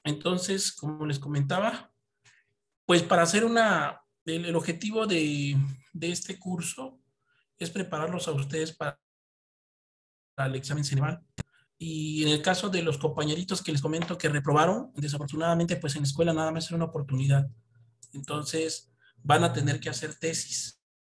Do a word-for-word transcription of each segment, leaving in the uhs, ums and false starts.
Entonces, como les comentaba, pues para hacer una, el, el objetivo de, de este curso es prepararlos a ustedes para el examen Ceneval. Y en el caso de los compañeritos que les comento que reprobaron, desafortunadamente, pues en la escuela nada más era una oportunidad. Entonces, van a tener que hacer tesis.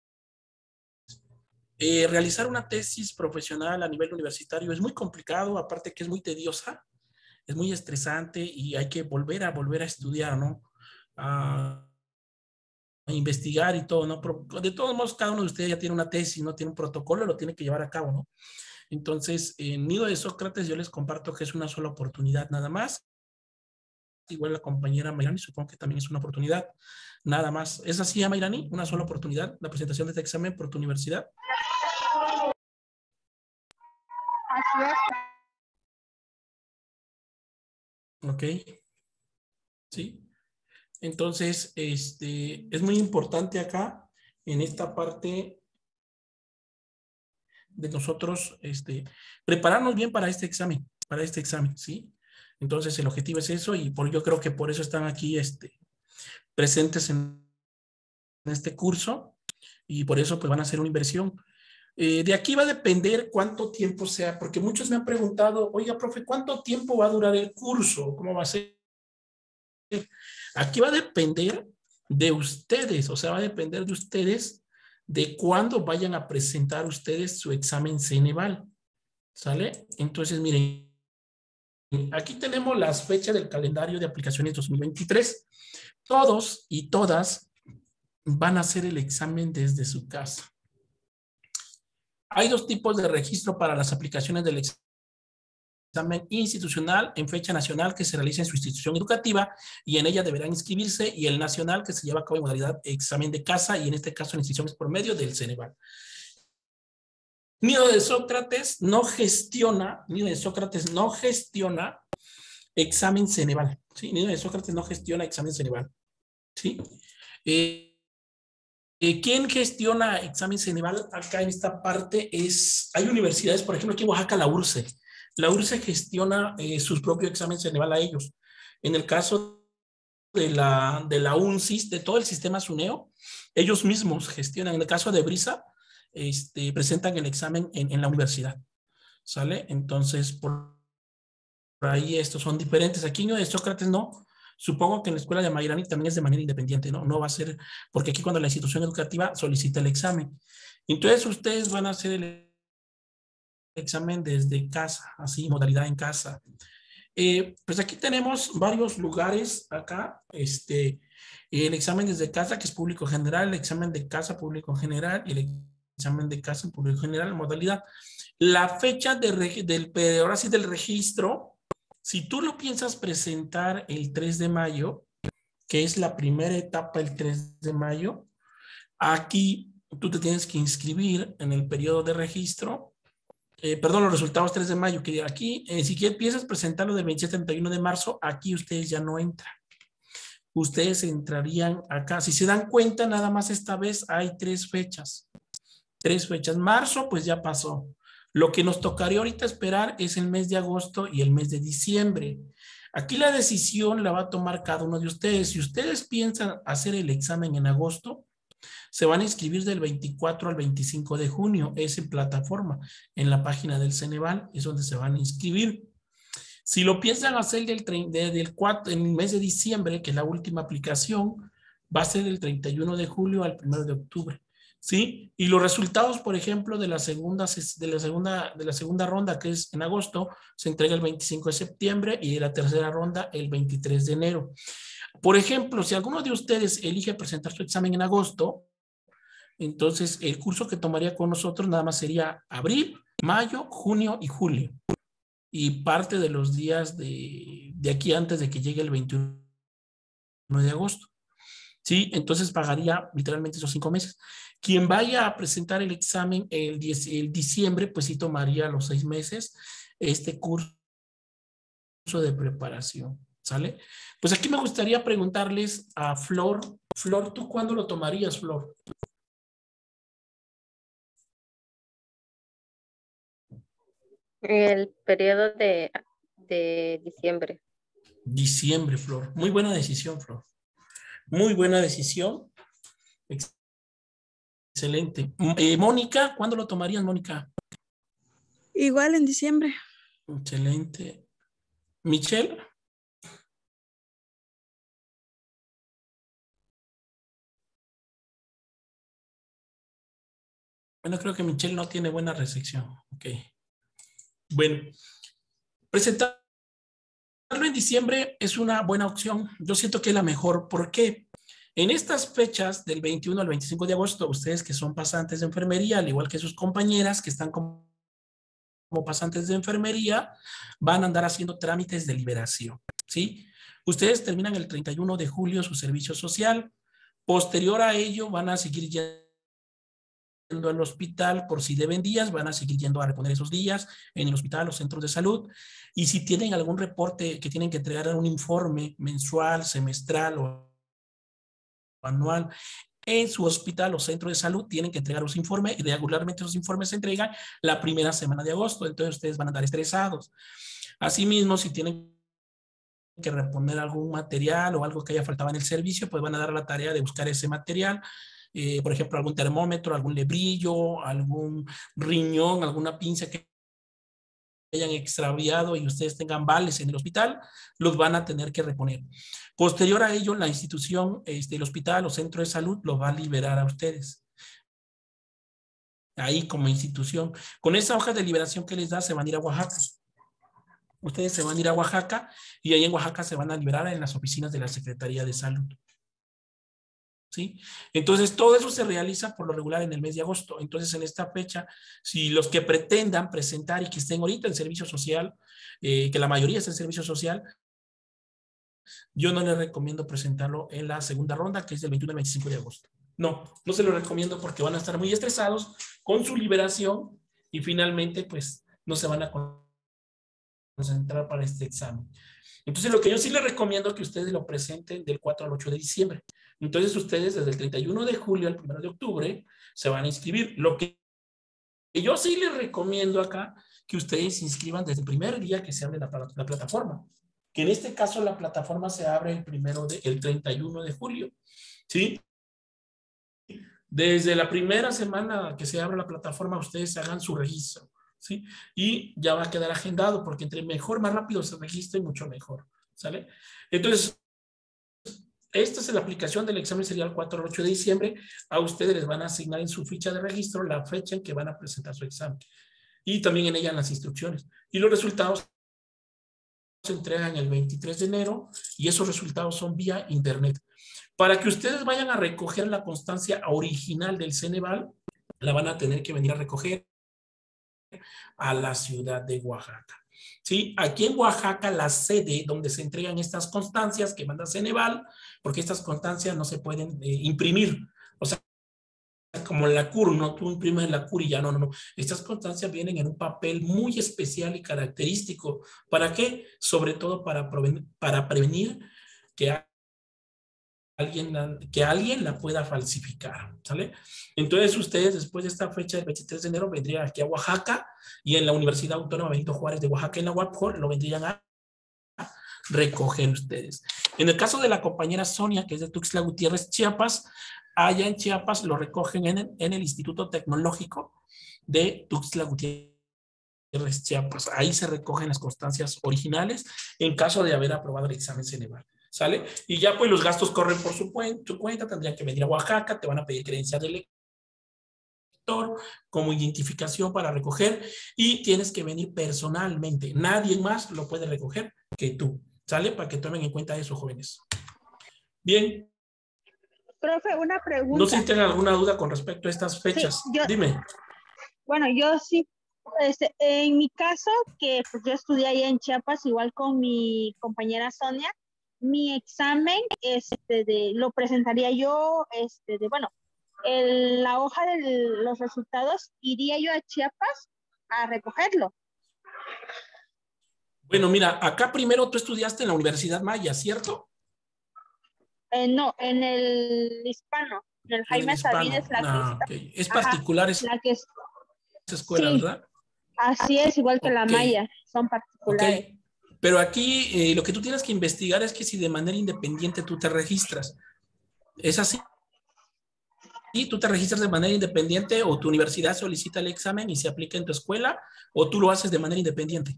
Eh, realizar una tesis profesional a nivel universitario es muy complicado, aparte que es muy tediosa, es muy estresante y hay que volver a volver a estudiar, ¿no? A, a investigar y todo, ¿no? Pero de todos modos, cada uno de ustedes ya tiene una tesis, ¿no? Tiene un protocolo, lo tiene que llevar a cabo, ¿no? Entonces, en Nido de Sócrates yo les comparto que es una sola oportunidad nada más. Igual la compañera Mayrani, supongo que también es una oportunidad, nada más. ¿Es así, Mayrani? ¿Una sola oportunidad la presentación de este examen por tu universidad? Así es. Ok, sí. Entonces, este, es muy importante acá, en esta parte de nosotros, este, prepararnos bien para este examen, para este examen, ¿sí? Entonces, el objetivo es eso y por, yo creo que por eso están aquí, este, presentes en este curso y por eso pues van a hacer una inversión. Eh, de aquí va a depender cuánto tiempo sea, porque muchos me han preguntado, oiga, profe, ¿cuánto tiempo va a durar el curso? ¿Cómo va a ser? Aquí va a depender de ustedes, o sea, va a depender de ustedes de cuándo vayan a presentar ustedes su examen Ceneval, ¿sale? Entonces, miren, aquí tenemos las fechas del calendario de aplicaciones dos mil veintitrés. Todos y todas van a hacer el examen desde su casa. Hay dos tipos de registro para las aplicaciones del examen institucional en fecha nacional que se realiza en su institución educativa y en ella deberán inscribirse, y el nacional que se lleva a cabo en modalidad examen de casa, y en este caso la inscripción es por medio del Ceneval. Nido de Sócrates no gestiona, Nido de Sócrates no gestiona examen Ceneval, ¿sí? Nido de Sócrates no gestiona examen Ceneval, ¿sí? Eh, Eh, ¿Quién gestiona examen Ceneval acá en esta parte? Es, hay universidades, por ejemplo, aquí en Oaxaca, la URCE. La URCE gestiona eh, sus propios exámenes Ceneval a ellos. En el caso de la, de la UNCIS, de todo el sistema SUNEO, ellos mismos gestionan. En el caso de Brisa, este, presentan el examen en, en la universidad, ¿sale? Entonces, por ahí estos son diferentes. Aquí en Sócrates no. Supongo que en la escuela de Mayrani también es de manera independiente, ¿no? No va a ser, porque aquí cuando la institución educativa solicita el examen. Entonces ustedes van a hacer el examen desde casa, así, modalidad en casa. Eh, pues aquí tenemos varios lugares acá, este, el examen desde casa, que es público general, el examen de casa público general y el examen de casa público general, modalidad. La fecha de, del, ahora sí, del registro, si tú lo piensas presentar el tres de mayo, que es la primera etapa el tres de mayo, aquí tú te tienes que inscribir en el periodo de registro, eh, perdón, los resultados tres de mayo, que aquí, eh, si quieres, piensas presentarlo del veintisiete al treinta y uno de marzo, aquí ustedes ya no entran. Ustedes entrarían acá. Si se dan cuenta, nada más esta vez hay tres fechas. Tres fechas. Marzo, pues ya pasó. Lo que nos tocaría ahorita esperar es el mes de agosto y el mes de diciembre. Aquí la decisión la va a tomar cada uno de ustedes. Si ustedes piensan hacer el examen en agosto, se van a inscribir del veinticuatro al veinticinco de junio. Es en plataforma, en la página del Ceneval, es donde se van a inscribir. Si lo piensan hacer del, del cuatro, en el mes de diciembre, que es la última aplicación, va a ser del treinta y uno de julio al primero de octubre. ¿Sí? Y los resultados, por ejemplo, de la segunda, de la segunda, de la segunda ronda, que es en agosto, se entrega el veinticinco de septiembre, y de la tercera ronda el veintitrés de enero. Por ejemplo, si alguno de ustedes elige presentar su examen en agosto, entonces el curso que tomaría con nosotros nada más sería abril, mayo, junio y julio. Y parte de los días de, de aquí antes de que llegue el veintiuno de agosto. ¿Sí? Entonces pagaría literalmente esos cinco meses. Quien vaya a presentar el examen el, diez, el diciembre, pues sí tomaría los seis meses este curso de preparación. ¿Sale? Pues aquí me gustaría preguntarles a Flor. Flor, ¿tú cuándo lo tomarías, Flor? El periodo de, de diciembre. Diciembre, Flor. Muy buena decisión, Flor. Muy buena decisión. Excelente. Eh, Mónica, ¿cuándo lo tomarías, Mónica? Igual en diciembre. Excelente. Michelle. Bueno, creo que Michelle no tiene buena recepción. Ok. Bueno, presentarlo en diciembre es una buena opción. Yo siento que es la mejor. ¿Por qué? En estas fechas, del veintiuno al veinticinco de agosto, ustedes que son pasantes de enfermería, al igual que sus compañeras que están como como pasantes de enfermería, van a andar haciendo trámites de liberación, ¿sí? Ustedes terminan el treinta y uno de julio su servicio social. Posterior a ello, van a seguir yendo al hospital por si deben días, van a seguir yendo a reponer esos días en el hospital o centros de salud. Y si tienen algún reporte que tienen que entregar un informe mensual, semestral o anual, en su hospital o centro de salud tienen que entregar los informes y regularmente esos informes se entregan la primera semana de agosto, entonces ustedes van a estar estresados. Asimismo, si tienen que reponer algún material o algo que haya faltado en el servicio, pues van a dar la tarea de buscar ese material, eh, por ejemplo, algún termómetro, algún lebrillo, algún riñón, alguna pinza que hayan extraviado y ustedes tengan vales en el hospital, los van a tener que reponer. Posterior a ello, la institución, este, el hospital o centro de salud los va a liberar a ustedes. Ahí como institución. Con esa hoja de liberación que les da, se van a ir a Oaxaca. Ustedes se van a ir a Oaxaca y ahí en Oaxaca se van a liberar en las oficinas de la Secretaría de Salud. ¿Sí? Entonces, todo eso se realiza por lo regular en el mes de agosto. Entonces, en esta fecha, si los que pretendan presentar y que estén ahorita en servicio social, eh, que la mayoría está en servicio social, yo no les recomiendo presentarlo en la segunda ronda, que es del veintiuno al veinticinco de agosto. No, no se lo recomiendo porque van a estar muy estresados con su liberación y finalmente, pues, no se van a concentrar para este examen. Entonces, lo que yo sí les recomiendo es que ustedes lo presenten del cuatro al ocho de diciembre. Entonces, ustedes desde el treinta y uno de julio al primero de octubre se van a inscribir. Lo que yo sí les recomiendo acá, que ustedes se inscriban desde el primer día que se abre la, la plataforma. Que en este caso la plataforma se abre el, primero de, el treinta y uno de julio. ¿Sí? Desde la primera semana que se abre la plataforma, ustedes hagan su registro. ¿Sí? Y ya va a quedar agendado, porque entre mejor, más rápido se registre, mucho mejor, ¿sale? Entonces, esta es la aplicación del examen serial cuatro al ocho de diciembre. A ustedes les van a asignar en su ficha de registro la fecha en que van a presentar su examen. Y también en ella las instrucciones. Y los resultados se entregan el veintitrés de enero y esos resultados son vía internet. Para que ustedes vayan a recoger la constancia original del Ceneval, la van a tener que venir a recoger a la ciudad de Oaxaca. ¿Sí? Aquí en Oaxaca, la sede donde se entregan estas constancias que manda Ceneval, porque estas constancias no se pueden eh, imprimir. O sea, como la C U R, no tú imprimes la C U R y ya no, no, no. Estas constancias vienen en un papel muy especial y característico. ¿Para qué? Sobre todo para, para prevenir que alguien, que alguien la pueda falsificar, ¿sale? Entonces ustedes después de esta fecha del veintitrés de enero vendrían aquí a Oaxaca y en la Universidad Autónoma Benito Juárez de Oaxaca en la U A P J lo vendrían a recoger ustedes. En el caso de la compañera Sonia, que es de Tuxtla Gutiérrez, Chiapas, allá en Chiapas lo recogen en el, en el Instituto Tecnológico de Tuxtla Gutiérrez, Chiapas. Ahí se recogen las constancias originales en caso de haber aprobado el examen Ceneval. ¿Sale? Y ya pues los gastos corren por su, su cuenta, tendrían que venir a Oaxaca, te van a pedir credencial del lector como identificación para recoger y tienes que venir personalmente. Nadie más lo puede recoger que tú. ¿Sale? Para que tomen en cuenta eso, jóvenes. Bien. Profe, una pregunta. No sé si tienen alguna duda con respecto a estas fechas. Sí, yo, Dime. Bueno, yo sí, este, en mi caso, que pues, yo estudié allá en Chiapas, igual con mi compañera Sonia, mi examen este, de, lo presentaría yo, este, de, bueno, el, la hoja de los resultados, iría yo a Chiapas a recogerlo. Bueno, mira, acá primero tú estudiaste en la Universidad Maya, ¿cierto? Eh, no, en el hispano, en el Jaime Sabines, la ah, que okay. Es particular ajá, esa la que es, escuela, sí, ¿verdad? Así es, igual que okay. la Maya, son particulares. Okay. Pero aquí eh, lo que tú tienes que investigar es que si de manera independiente tú te registras. ¿Es así? ¿Y tú te registras de manera independiente o tu universidad solicita el examen y se aplica en tu escuela o tú lo haces de manera independiente?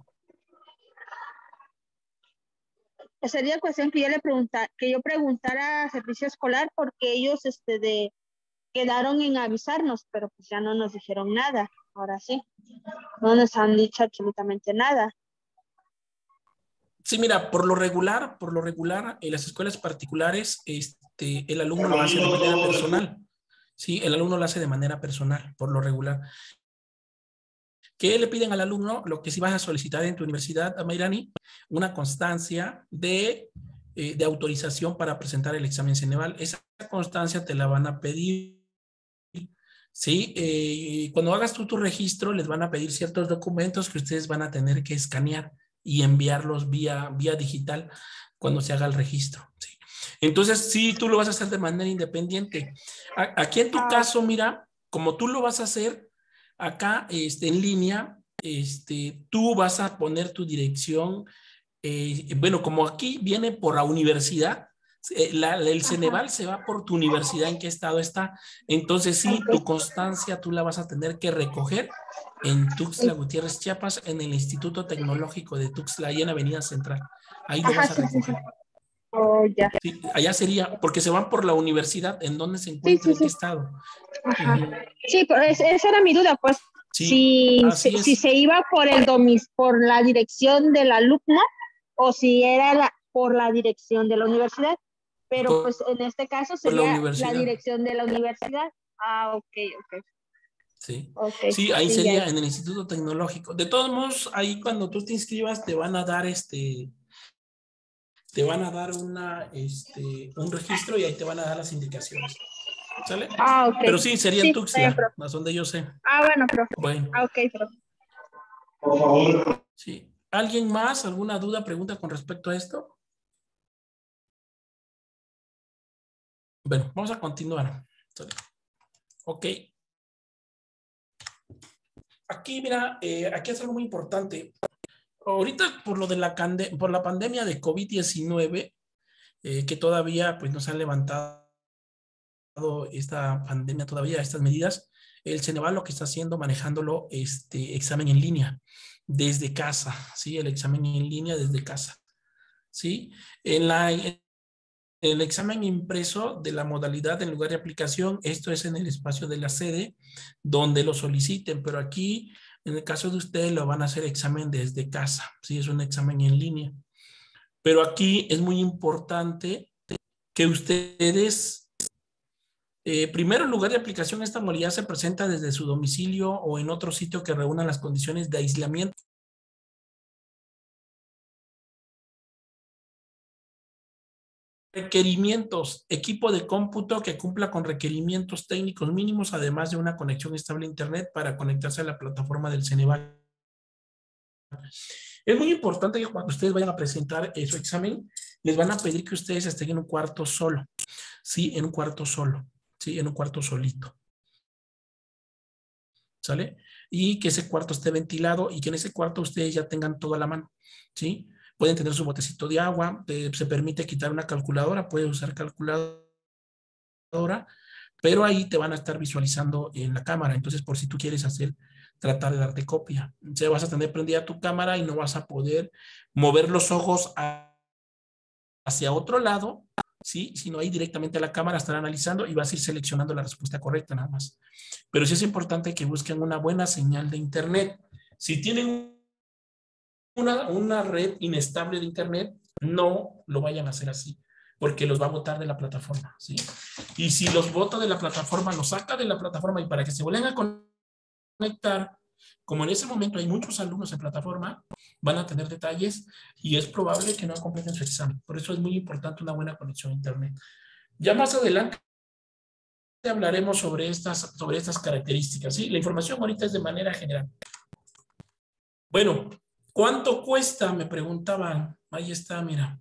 Sería cuestión que yo le preguntara, que yo preguntara a servicio escolar porque ellos este, de, quedaron en avisarnos, pero pues ya no nos dijeron nada. Ahora sí, no nos han dicho absolutamente nada. Sí, mira, por lo regular, por lo regular, en las escuelas particulares, este, el alumno lo hace de manera personal. Sí, el alumno lo hace de manera personal, por lo regular. ¿Qué le piden al alumno? Lo que sí vas a solicitar en tu universidad, Mayrani, una constancia de, eh, de autorización para presentar el examen Ceneval. Esa constancia te la van a pedir. Sí, eh, cuando hagas tú tu registro, les van a pedir ciertos documentos que ustedes van a tener que escanear y enviarlos vía, vía digital cuando se haga el registro. ¿Sí? Entonces, sí, tú lo vas a hacer de manera independiente. A, aquí en tu Ah, caso, mira, como tú lo vas a hacer acá este, en línea, este, tú vas a poner tu dirección. Eh, bueno, como aquí viene por la universidad, eh, la, el Ceneval se va por tu universidad en qué estado está. Entonces, sí, ok. tu constancia tú la vas a tener que recoger en Tuxtla Gutiérrez, Chiapas, en el Instituto Tecnológico de Tuxtla, ahí en Avenida Central. Ahí lo Ajá, vas a sí, sí, sí. recoger. Oh, ya. Sí, allá sería, porque se van por la universidad, en donde se Sí, encuentra, sí, en qué sí. estado. Ajá. Ujú. Sí, pues esa era mi duda, pues, Sí, si, si, así si es. se iba por el domis, por la dirección del alumno o si era la, por la dirección de la universidad. Pero Por, pues en este caso por la sería la universidad. dirección de la universidad. Ah, ok, ok. Sí, Ok, sí, ahí sí, ya. sería en el Instituto Tecnológico. De todos modos, ahí cuando tú te inscribas te van a dar este, te van a dar una, este, un registro y ahí te van a dar las indicaciones. ¿Sale? Ah, ok. Pero sí, sería en Sí, está bien, Tuxtla, profe. más donde yo sé. Ah, bueno, profe. Bueno, Ah, ok, profe. sí. ¿Alguien más? ¿Alguna duda, pregunta con respecto a esto? Bueno, vamos a continuar. ¿Sale? Ok. Aquí, mira, eh, aquí es algo muy importante. Ahorita, por lo de la, por la pandemia de COVID diecinueve, eh, que todavía pues, nos han levantado esta pandemia, todavía estas medidas, el Ceneval lo que está haciendo, manejándolo, este examen en línea, desde casa, ¿sí? El examen en línea desde casa, ¿sí? En la, en el examen impreso de la modalidad en lugar de aplicación, esto es en el espacio de la sede, donde lo soliciten, pero aquí, en el caso de ustedes, lo van a hacer examen desde casa, ¿sí? Es un examen en línea. Pero aquí es muy importante que ustedes, eh, primero, en lugar de aplicación, esta modalidad se presenta desde su domicilio o en otro sitio que reúna las condiciones de aislamiento. Requerimientos, equipo de cómputo que cumpla con requerimientos técnicos mínimos, además de una conexión estable a internet para conectarse a la plataforma del Ceneval. Es muy importante que cuando ustedes vayan a presentar eh, su examen, les van a pedir que ustedes estén en un cuarto solo, sí, en un cuarto solo, sí, en un cuarto solito. ¿Sale? Y que ese cuarto esté ventilado y que en ese cuarto ustedes ya tengan todo a la mano, ¿sí? Pueden tener su botecito de agua, eh, se permite quitar una calculadora, pueden usar calculadora, pero ahí te van a estar visualizando en la cámara. Entonces, por si tú quieres hacer, tratar de darte copia. O sea, vas a tener prendida tu cámara y no vas a poder mover los ojos a, hacia otro lado, ¿sí? Sino ahí directamente a la cámara, estar analizando y vas a ir seleccionando la respuesta correcta nada más. Pero sí es importante que busquen una buena señal de internet. Si tienen una, una red inestable de internet, no lo vayan a hacer así, porque los va a botar de la plataforma, ¿sí? Y si los bota de la plataforma, los saca de la plataforma y para que se vuelvan a conectar, como en ese momento hay muchos alumnos en plataforma, van a tener detalles y es probable que no completen su examen. Por eso es muy importante una buena conexión a internet. Ya más adelante hablaremos sobre estas, sobre estas características, ¿sí? La información ahorita es de manera general. Bueno, ¿cuánto cuesta? Me preguntaban. Ahí está, mira.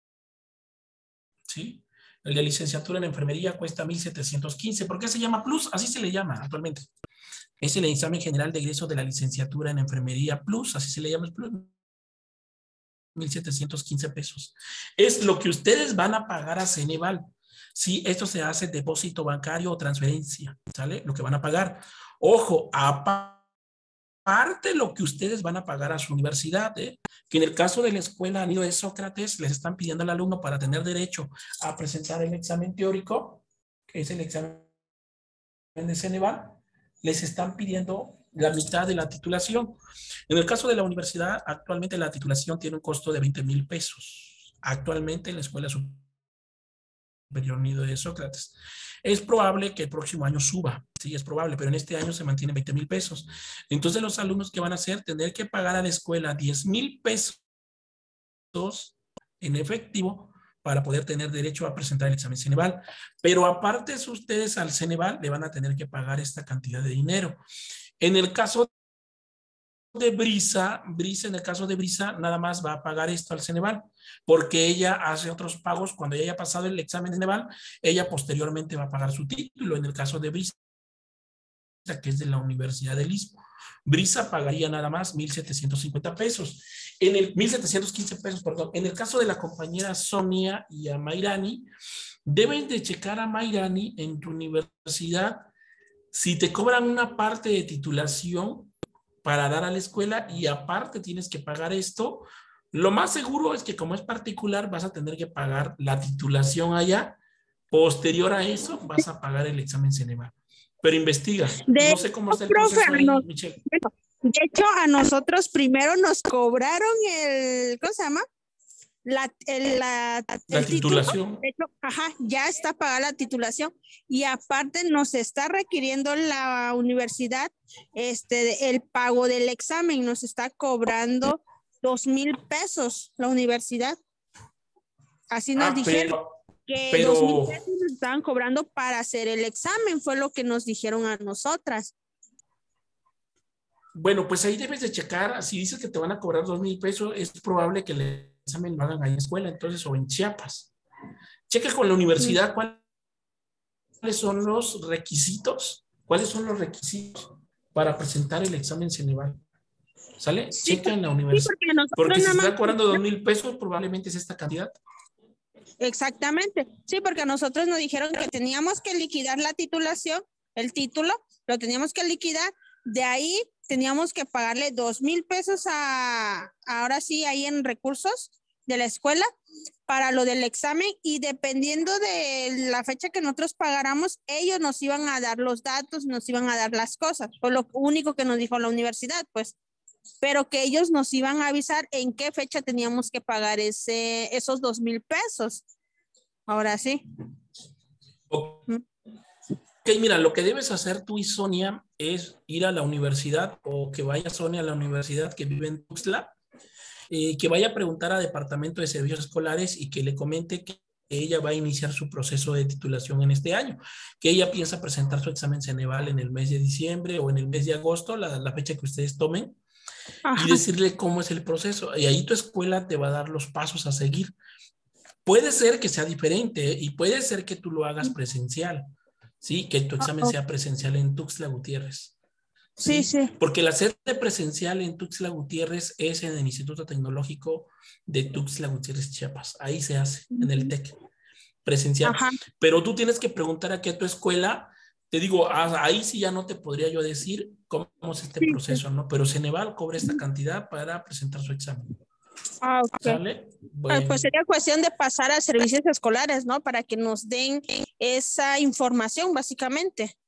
¿Sí? El de licenciatura en enfermería cuesta mil setecientos quince. ¿Por qué se llama Plus? Así se le llama actualmente. Es el examen general de egreso de la licenciatura en enfermería Plus, así se le llama Plus. mil setecientos quince pesos. Es lo que ustedes van a pagar a Ceneval. Si esto se hace depósito bancario o transferencia, ¿sale? Lo que van a pagar. Ojo, aparte lo que ustedes van a pagar a su universidad, ¿eh? Que en el caso de la escuela Nido de Sócrates, les están pidiendo al alumno para tener derecho a presentar el examen teórico, que es el examen de Ceneval, les están pidiendo la mitad de la titulación. En el caso de la universidad, actualmente la titulación tiene un costo de veinte mil pesos. Actualmente en la Escuela Superior Nido de Sócrates. Es probable que el próximo año suba, sí, es probable, pero en este año se mantiene veinte mil pesos. Entonces los alumnos que van a hacer, tener que pagar a la escuela diez mil pesos en efectivo para poder tener derecho a presentar el examen Ceneval. Pero aparte de ustedes al Ceneval, le van a tener que pagar esta cantidad de dinero. En el caso de Brisa, Brisa, en el caso de Brisa, nada más va a pagar esto al Ceneval, porque ella hace otros pagos. Cuando ella haya pasado el examen Ceneval, ella posteriormente va a pagar su título. En el caso de Brisa, que es de la Universidad del Istmo, Brisa pagaría nada más mil setecientos cincuenta pesos. En el mil setecientos quince pesos, perdón. En el caso de la compañera Sonia y a Mayrani, deben de checar a Mayrani en tu universidad si te cobran una parte de titulación para dar a la escuela y aparte tienes que pagar esto. Lo más seguro es que como es particular vas a tener que pagar la titulación allá. Posterior a eso vas a pagar el examen Ceneval. Pero investiga. De No sé cómo está el profe, proceso ahí, no, Michelle. de hecho, a nosotros primero nos cobraron el, ¿cómo se llama? La, el, la, La el titulación. Título. De hecho, ajá, ya está pagada la titulación y aparte nos está requiriendo la universidad este, el pago del examen, nos está cobrando dos mil pesos la universidad. Así nos Ah, dijeron. pero, Que dos mil pero pesos nos estaban cobrando para hacer el examen, fue lo que nos dijeron a nosotras. bueno, pues ahí debes de checar. Si dices que te van a cobrar dos mil pesos, es probable que el examen lo hagan ahí en la escuela, entonces, o en Chiapas. Checa con la universidad cuáles son los requisitos, cuáles son los requisitos para presentar el examen Ceneval. ¿Sale? Sí, Checa en la sí, universidad. porque nosotros Porque si nada se más... está cobrando dos mil pesos, probablemente es esta cantidad. Exactamente, sí, porque a nosotros nos dijeron que teníamos que liquidar la titulación, el título, lo teníamos que liquidar, de ahí teníamos que pagarle dos mil pesos a, ahora sí, ahí en recursos de la escuela para lo del examen y dependiendo de la fecha que nosotros pagáramos, ellos nos iban a dar los datos, nos iban a dar las cosas, fue lo único que nos dijo la universidad, pues. Pero que ellos nos iban a avisar en qué fecha teníamos que pagar ese, esos dos mil pesos. Ahora sí. Ok, mira, lo que debes hacer tú y Sonia es ir a la universidad o que vaya Sonia a la universidad que vive en Tuxtla, eh, que vaya a preguntar a Departamento de Servicios Escolares y que le comente que ella va a iniciar su proceso de titulación en este año, que ella piensa presentar su examen Ceneval en el mes de diciembre o en el mes de agosto, la, la fecha que ustedes tomen. Ajá. Y decirle cómo es el proceso. Y ahí tu escuela te va a dar los pasos a seguir. Puede ser que sea diferente y puede ser que tú lo hagas presencial, ¿sí? Que tu examen sea presencial en Tuxtla Gutiérrez. ¿sí? Sí, sí. Porque la sede presencial en Tuxtla Gutiérrez es en el Instituto Tecnológico de Tuxtla Gutiérrez, Chiapas. Ahí se hace, en el TEC, presencial. Ajá. Pero tú tienes que preguntar aquí a tu escuela. Te digo, ahí sí ya no te podría yo decir cómo es este sí, proceso, ¿no? Pero Ceneval cobra esta cantidad para presentar su examen. Ah, ok. ¿Sale? Bueno. Pues sería cuestión de pasar a servicios escolares, ¿no? Para que nos den esa información, básicamente.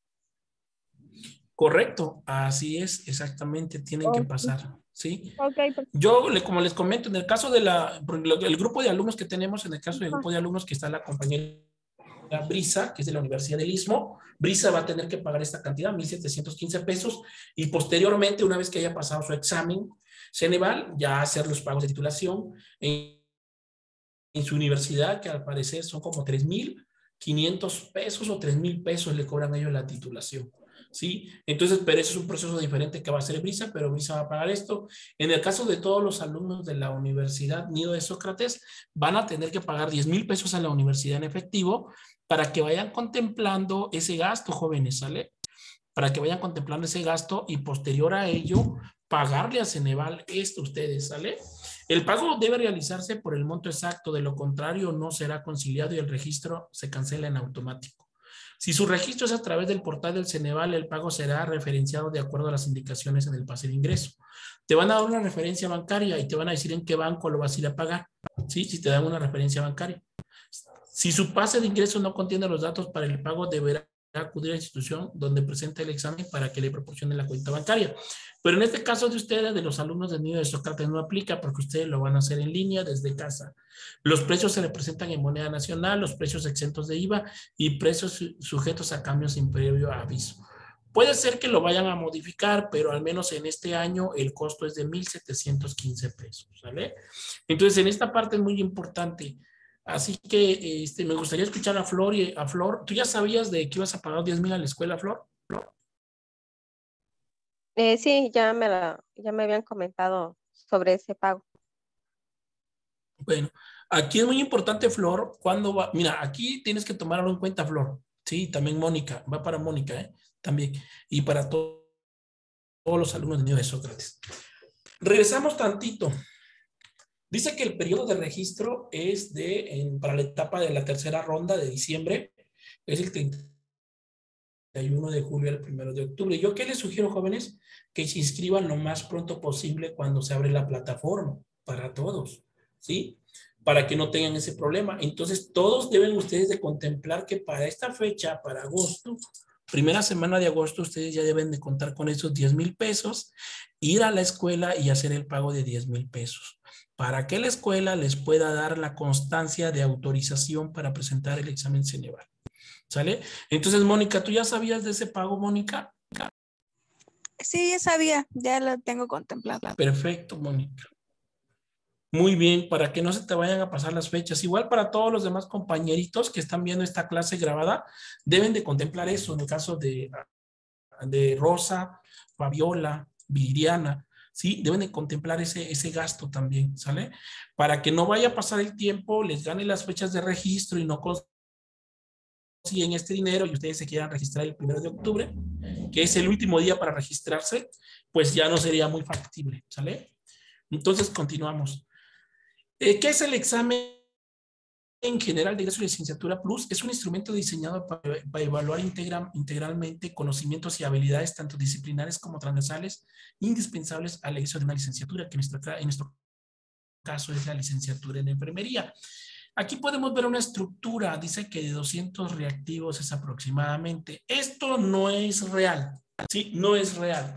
Correcto, así es, exactamente, tienen okay. que pasar, ¿sí? Okay, pues. Yo, como les comento, en el caso de la, el grupo de alumnos que tenemos, en el caso del grupo de alumnos que está la compañera Brisa, que es de la Universidad del Istmo, Brisa va a tener que pagar esta cantidad, mil setecientos quince pesos, y posteriormente, una vez que haya pasado su examen Ceneval, ya hacer los pagos de titulación en, en su universidad, que al parecer son como tres mil quinientos pesos o tres mil pesos le cobran a ellos la titulación. ¿Sí? Entonces, pero eso es un proceso diferente que va a hacer Brisa, pero Brisa va a pagar esto. En el caso de todos los alumnos de la Universidad Nido de Sócrates, van a tener que pagar diez mil pesos a la universidad en efectivo para que vayan contemplando ese gasto, jóvenes, ¿sale? Para que vayan contemplando ese gasto y posterior a ello, pagarle a Ceneval esto a ustedes, ¿sale? El pago debe realizarse por el monto exacto, de lo contrario no será conciliado y el registro se cancela en automático. Si su registro es a través del portal del Ceneval, el pago será referenciado de acuerdo a las indicaciones en el pase de ingreso. Te van a dar una referencia bancaria y te van a decir en qué banco lo vas a ir a pagar, ¿sí? Si te dan una referencia bancaria. Si su pase de ingreso no contiene los datos para el pago, deberá acudir a la institución donde presente el examen para que le proporcione la cuenta bancaria. Pero en este caso de ustedes, de los alumnos del nido de Sócrates, no aplica porque ustedes lo van a hacer en línea desde casa. Los precios se le presentan en moneda nacional, los precios exentos de I V A y precios sujetos a cambios sin previo aviso. Puede ser que lo vayan a modificar, pero al menos en este año el costo es de mil setecientos quince pesos, ¿vale? Entonces, en esta parte es muy importante. Así que este, me gustaría escuchar a Flor. Y a Flor, ¿tú ya sabías de que ibas a pagar diez mil a la escuela, Flor? Eh, sí, ya me, la, ya me habían comentado sobre ese pago. Bueno, aquí es muy importante, Flor, cuando va, mira, aquí tienes que tomarlo en cuenta, Flor, sí, también Mónica, va para Mónica, ¿eh? También, y para to todos los alumnos del nido de Sócrates. Regresamos tantito. Dice que el periodo de registro es de, en, para la etapa de la tercera ronda de diciembre, es el treinta y uno de julio al primero de octubre. ¿Yo qué les sugiero, jóvenes? Que se inscriban lo más pronto posible cuando se abre la plataforma, para todos, ¿sí? Para que no tengan ese problema. Entonces, todos deben ustedes de contemplar que para esta fecha, para agosto, primera semana de agosto, ustedes ya deben de contar con esos diez mil pesos, ir a la escuela y hacer el pago de diez mil pesos, para que la escuela les pueda dar la constancia de autorización para presentar el examen Ceneval. ¿Sale? Entonces, Mónica, ¿tú ya sabías de ese pago, Mónica? Sí, ya sabía, ya lo tengo contemplado. Perfecto, Mónica. Muy bien, para que no se te vayan a pasar las fechas. Igual para todos los demás compañeritos que están viendo esta clase grabada, deben de contemplar eso en el caso de, de Rosa, Fabiola, Viridiana, ¿sí? Deben de contemplar ese, ese gasto también, ¿sale? Para que no vaya a pasar el tiempo, les gane las fechas de registro y no consiguen este dinero y ustedes se quieran registrar el primero de octubre, que es el último día para registrarse, pues ya no sería muy factible, ¿sale? Entonces, continuamos. Eh, ¿Qué es el examen en general de ingreso de licenciatura plus? Es un instrumento diseñado para, para evaluar integra, integralmente conocimientos y habilidades tanto disciplinares como transversales indispensables al ingreso de una licenciatura, que en nuestro, en nuestro caso es la licenciatura en enfermería. Aquí podemos ver una estructura, dice que de doscientos reactivos es aproximadamente. Esto no es real, ¿sí? No es real.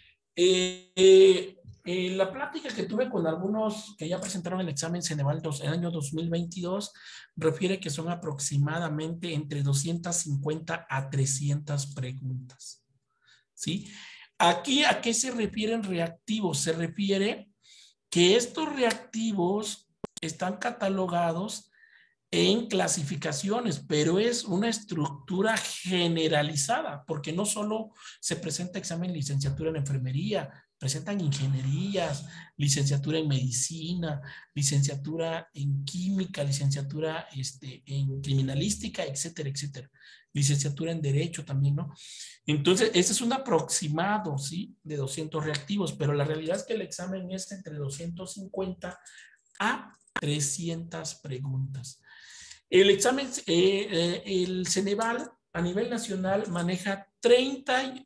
Eh, eh, Eh, la plática que tuve con algunos que ya presentaron el examen Ceneval dos, en el año dos mil veintidós refiere que son aproximadamente entre doscientas cincuenta a trescientas preguntas, ¿sí? Aquí, ¿a qué se refieren reactivos? Se refiere que estos reactivos están catalogados en clasificaciones, pero es una estructura generalizada, porque no solo se presenta examen de licenciatura en enfermería, presentan ingenierías, licenciatura en medicina, licenciatura en química, licenciatura este, en criminalística, etcétera, etcétera. Licenciatura en derecho también, ¿no? Entonces, ese es un aproximado, ¿sí? De doscientos reactivos, pero la realidad es que el examen es entre doscientos cincuenta a trescientas preguntas. El examen, eh, eh, el Ceneval a nivel nacional maneja treinta y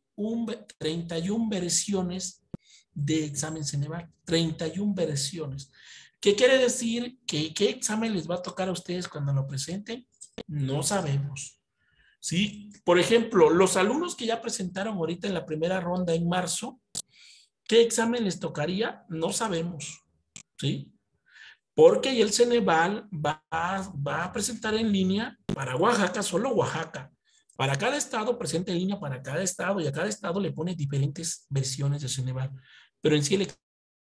una versiones de examen Ceneval, treinta y una versiones. ¿Qué quiere decir? ¿Que, ¿Qué examen les va a tocar a ustedes cuando lo presenten? No sabemos. ¿Sí? Por ejemplo, los alumnos que ya presentaron ahorita en la primera ronda en marzo, ¿qué examen les tocaría? No sabemos. ¿Sí? Porque el Ceneval va, va a presentar en línea para Oaxaca, solo Oaxaca. Para cada estado presenta en línea para cada estado y a cada estado le pone diferentes versiones de Ceneval. Pero en sí el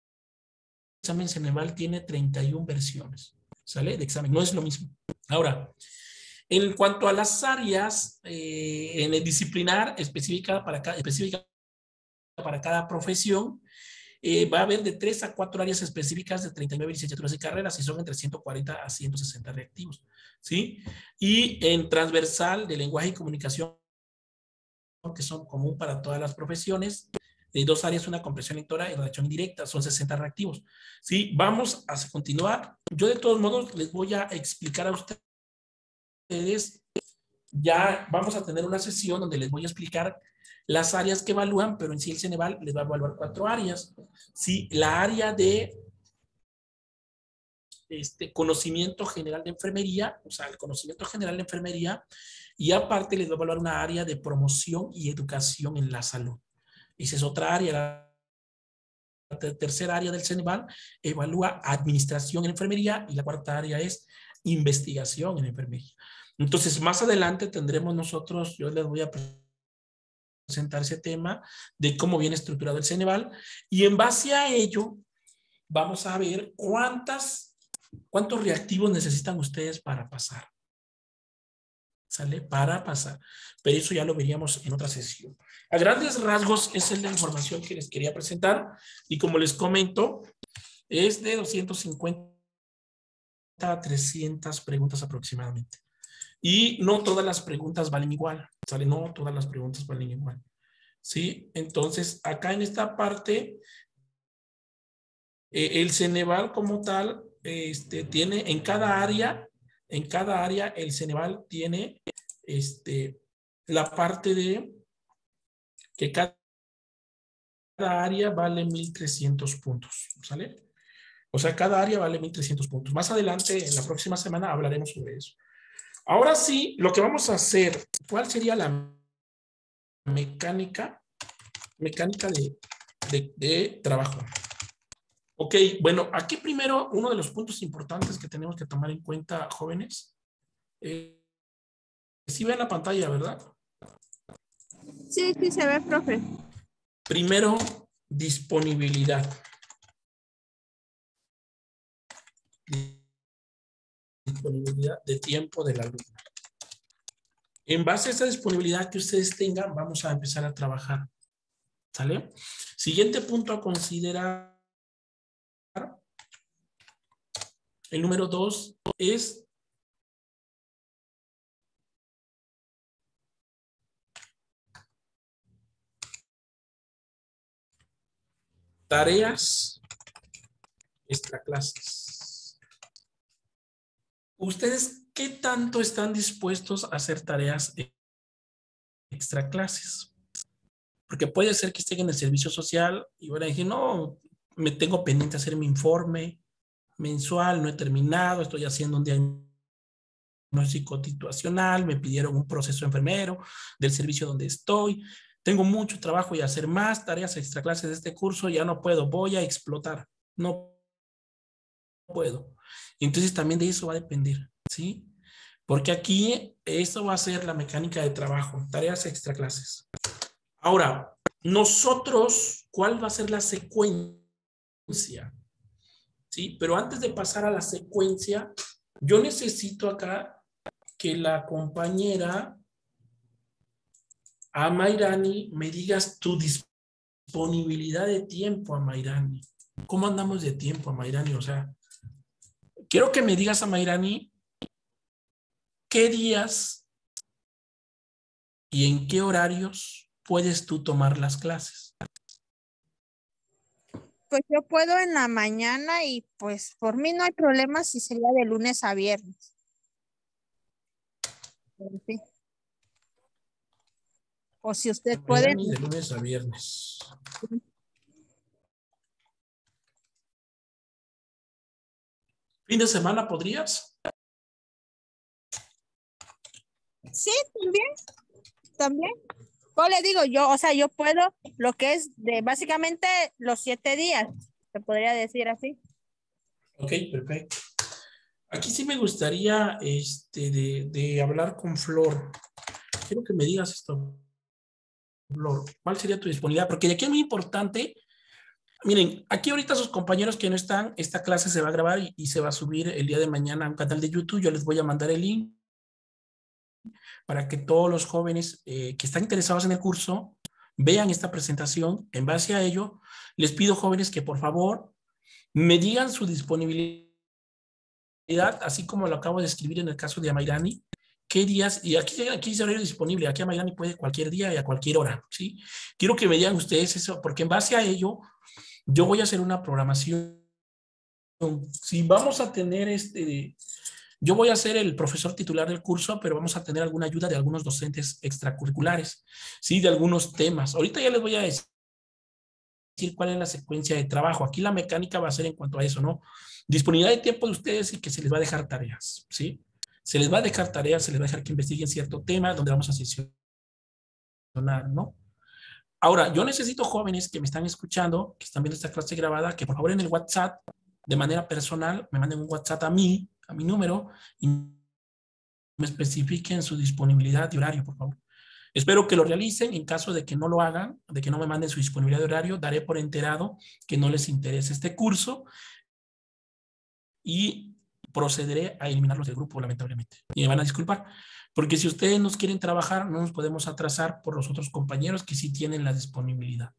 examen Ceneval tiene treinta y una versiones, ¿sale? De examen, no es lo mismo. Ahora, en cuanto a las áreas, eh, en el disciplinar específica para cada, específica para cada profesión, eh, va a haber de tres a cuatro áreas específicas de treinta y nueve licenciaturas y carreras y son entre ciento cuarenta a ciento sesenta reactivos, ¿sí? Y en transversal de lenguaje y comunicación, que son común para todas las profesiones, eh, dos áreas, una compresión lectora y redacción indirecta, son sesenta reactivos. Sí, vamos a continuar. Yo de todos modos les voy a explicar a ustedes, ya vamos a tener una sesión donde les voy a explicar las áreas que evalúan, pero en sí el Ceneval les va a evaluar cuatro áreas. Sí, la área de este, conocimiento general de enfermería, o sea, el conocimiento general de enfermería, y aparte les va a evaluar una área de promoción y educación en la salud. Esa es otra área. La tercera área del Ceneval evalúa administración en enfermería y la cuarta área es investigación en enfermería. Entonces, más adelante tendremos nosotros, yo les voy a presentar ese tema de cómo viene estructurado el Ceneval y en base a ello vamos a ver cuántas, cuántos reactivos necesitan ustedes para pasar. ¿Sale? Para pasar. Pero eso ya lo veríamos en otra sesión. A grandes rasgos, esa es la información que les quería presentar. Y como les comento, es de doscientas cincuenta a trescientas preguntas aproximadamente. Y no todas las preguntas valen igual. ¿Sale? No todas las preguntas valen igual. ¿Sí? Entonces, acá en esta parte, eh, el Ceneval como tal, este, tiene en cada área, en cada área, el Ceneval tiene este, la parte de que cada área vale mil trescientos puntos, ¿sale? O sea, cada área vale mil trescientos puntos. Más adelante, en la próxima semana, hablaremos sobre eso. Ahora sí, lo que vamos a hacer, ¿cuál sería la mecánica? Mecánica de, de, de trabajo. Ok, bueno, aquí primero, uno de los puntos importantes que tenemos que tomar en cuenta, jóvenes, eh, sí ven la pantalla, ¿verdad? Sí, sí se ve, profe. Primero, disponibilidad. Disponibilidad de tiempo del alumno. En base a esa disponibilidad que ustedes tengan, vamos a empezar a trabajar. ¿Sale? Siguiente punto a considerar. El número dos es tareas extraclases. ¿Ustedes qué tanto están dispuestos a hacer tareas extraclases? Porque puede ser que estén en el servicio social y van a decir, no, me tengo pendiente hacer mi informe mensual, no he terminado, estoy haciendo un diagnóstico situacional, me pidieron un proceso enfermero del servicio donde estoy, tengo mucho trabajo y hacer más tareas extraclases de este curso, ya no puedo, voy a explotar, no puedo. Entonces también de eso va a depender, ¿sí? Porque aquí esto va a ser la mecánica de trabajo, tareas extraclases. Ahora, nosotros, ¿cuál va a ser la secuencia? ¿Sí? Pero antes de pasar a la secuencia, yo necesito acá que la compañera Amairani me digas tu disponibilidad de tiempo, Amairani. ¿Cómo andamos de tiempo, Amairani? O sea, quiero que me digas, Amairani, qué días y en qué horarios puedes tú tomar las clases. Pues yo puedo en la mañana y pues por mí no hay problema si sería de lunes a viernes. Sí. O si usted puede. De lunes a viernes. ¿Fin de semana podrías? Sí, también. También. Pues le digo yo, o sea, yo puedo lo que es de básicamente los siete días, se podría decir así. Ok, perfecto. Aquí sí me gustaría este, de, de hablar con Flor. Quiero que me digas esto, Flor. ¿Cuál sería tu disponibilidad? Porque de aquí es muy importante. Miren, aquí ahorita sus compañeros que no están, esta clase se va a grabar y, y se va a subir el día de mañana a un canal de YouTube. Yo les voy a mandar el link para que todos los jóvenes eh, que están interesados en el curso vean esta presentación. En base a ello, les pido, jóvenes, que por favor me digan su disponibilidad, así como lo acabo de escribir en el caso de Amairani, qué días, y aquí, aquí dice horario disponible, aquí a Mayrani puede cualquier día y a cualquier hora, ¿sí? Quiero que me digan ustedes eso, porque en base a ello, yo voy a hacer una programación. Si vamos a tener este, yo voy a ser el profesor titular del curso, pero vamos a tener alguna ayuda de algunos docentes extracurriculares, ¿sí? De algunos temas. Ahorita ya les voy a decir cuál es la secuencia de trabajo. Aquí la mecánica va a ser en cuanto a eso, ¿no? Disponibilidad de tiempo de ustedes y que se les va a dejar tareas, ¿sí? Se les va a dejar tareas, se les va a dejar que investiguen cierto tema donde vamos a sesionar, ¿no? Ahora, yo necesito jóvenes que me están escuchando, que están viendo esta clase grabada, que por favor en el WhatsApp, de manera personal, me manden un WhatsApp a mí, a mi número, y me especifiquen su disponibilidad de horario, por favor. Espero que lo realicen. En caso de que no lo hagan, de que no me manden su disponibilidad de horario, daré por enterado que no les interesa este curso y procederé a eliminarlos del grupo, lamentablemente. Y me van a disculpar, porque si ustedes nos quieren trabajar, no nos podemos atrasar por los otros compañeros que sí tienen la disponibilidad.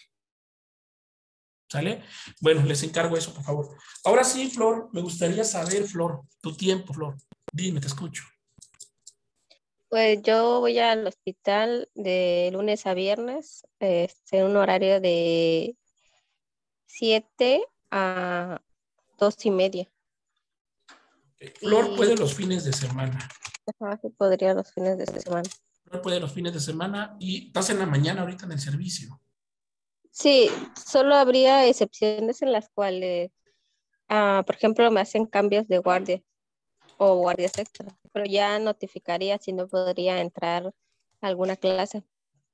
¿Sale? Bueno, les encargo eso, por favor. Ahora sí, Flor, me gustaría saber, Flor, tu tiempo, Flor. Dime, te escucho. Pues yo voy al hospital de lunes a viernes, este, en un horario de siete a dos y media. Flor Y puede los fines de semana. ajá, sí podría los fines de semana. Flor puede los fines de semana y estás en la mañana ahorita en el servicio. Sí, solo habría excepciones en las cuales, ah, por ejemplo, me hacen cambios de guardia o guardias extra, pero ya notificaría si no podría entrar a alguna clase.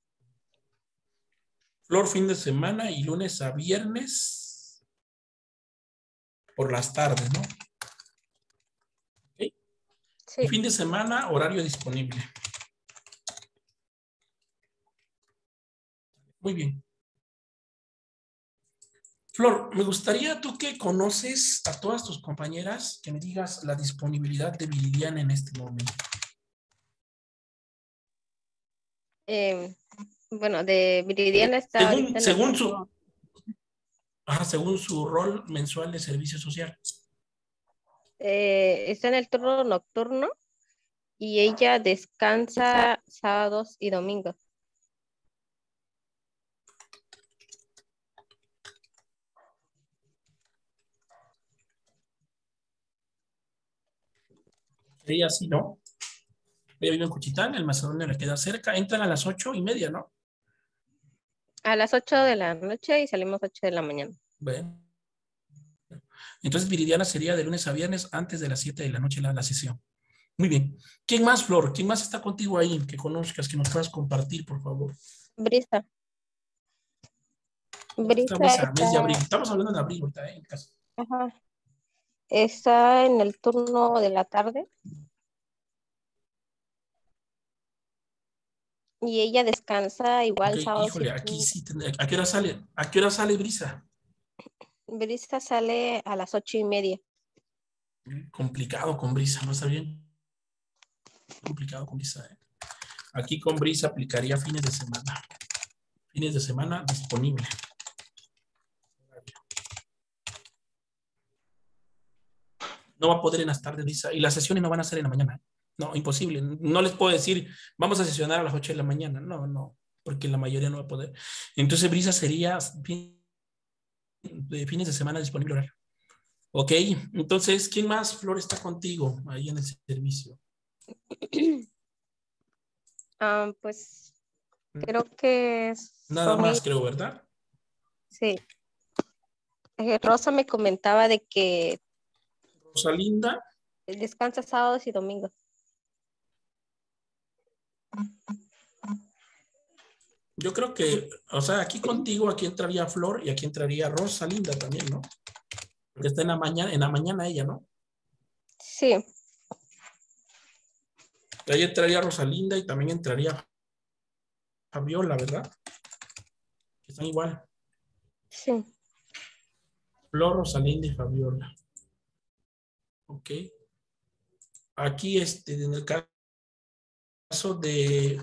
Flor fin de semana y lunes a viernes por las tardes, ¿no? ¿Okay? Sí. Y fin de semana, horario disponible. Muy bien. Flor, me gustaría tú que conoces a todas tus compañeras, que me digas la disponibilidad de Viridiana en este momento. Eh, bueno, de Viridiana está Según, ahorita en según el su, ajá, según su rol mensual de servicio social. eh, está en el turno nocturno y ella descansa sábados y domingos. Ella sí, ¿no? Ella vive en Cuchitán, el Macedonio le queda cerca. Entran a las ocho y media, ¿no? A las ocho de la noche y salimos ocho de la mañana. Bueno. Entonces Viridiana sería de lunes a viernes antes de las siete de la noche la, la sesión. Muy bien. ¿Quién más, Flor? ¿Quién más está contigo ahí? Que conozcas, que nos puedas compartir, por favor. Brisa. Brisa, Brisa Brisa, mes de abril. está, Estamos hablando de abril ahorita, ¿eh? En casa. ajá, está en el turno de la tarde. Y ella descansa igual Ok, sábados y híjole, aquí domingos. sí tendría. ¿A qué hora sale? ¿A qué hora sale Brisa? Brisa sale a las ocho y media. Complicado con Brisa, ¿no está bien? Complicado con Brisa, ¿eh? Aquí con Brisa aplicaría fines de semana. Fines de semana disponible. No va a poder en las tardes, Brisa. Y las sesiones no van a ser en la mañana. No, imposible. No les puedo decir, vamos a sesionar a las ocho de la mañana. No, no, porque la mayoría no va a poder. Entonces, Brisa sería de fines de semana disponible horario. Ok, entonces, ¿quién más, Flor, está contigo ahí en el servicio? Ah, pues creo que Nada son más, ellos. creo, ¿verdad? Sí. Eh, Rosa me comentaba de que Rosalinda. descansa sábados y domingos. Yo creo que, o sea, aquí contigo, aquí entraría Flor y aquí entraría Rosalinda también, ¿no? Porque está en la mañana, en la mañana ella, ¿no? Sí. Ahí entraría Rosalinda y también entraría Fabiola, ¿verdad? Están igual. Sí. Flor, Rosalinda y Fabiola. Ok. Aquí, este, en el caso de...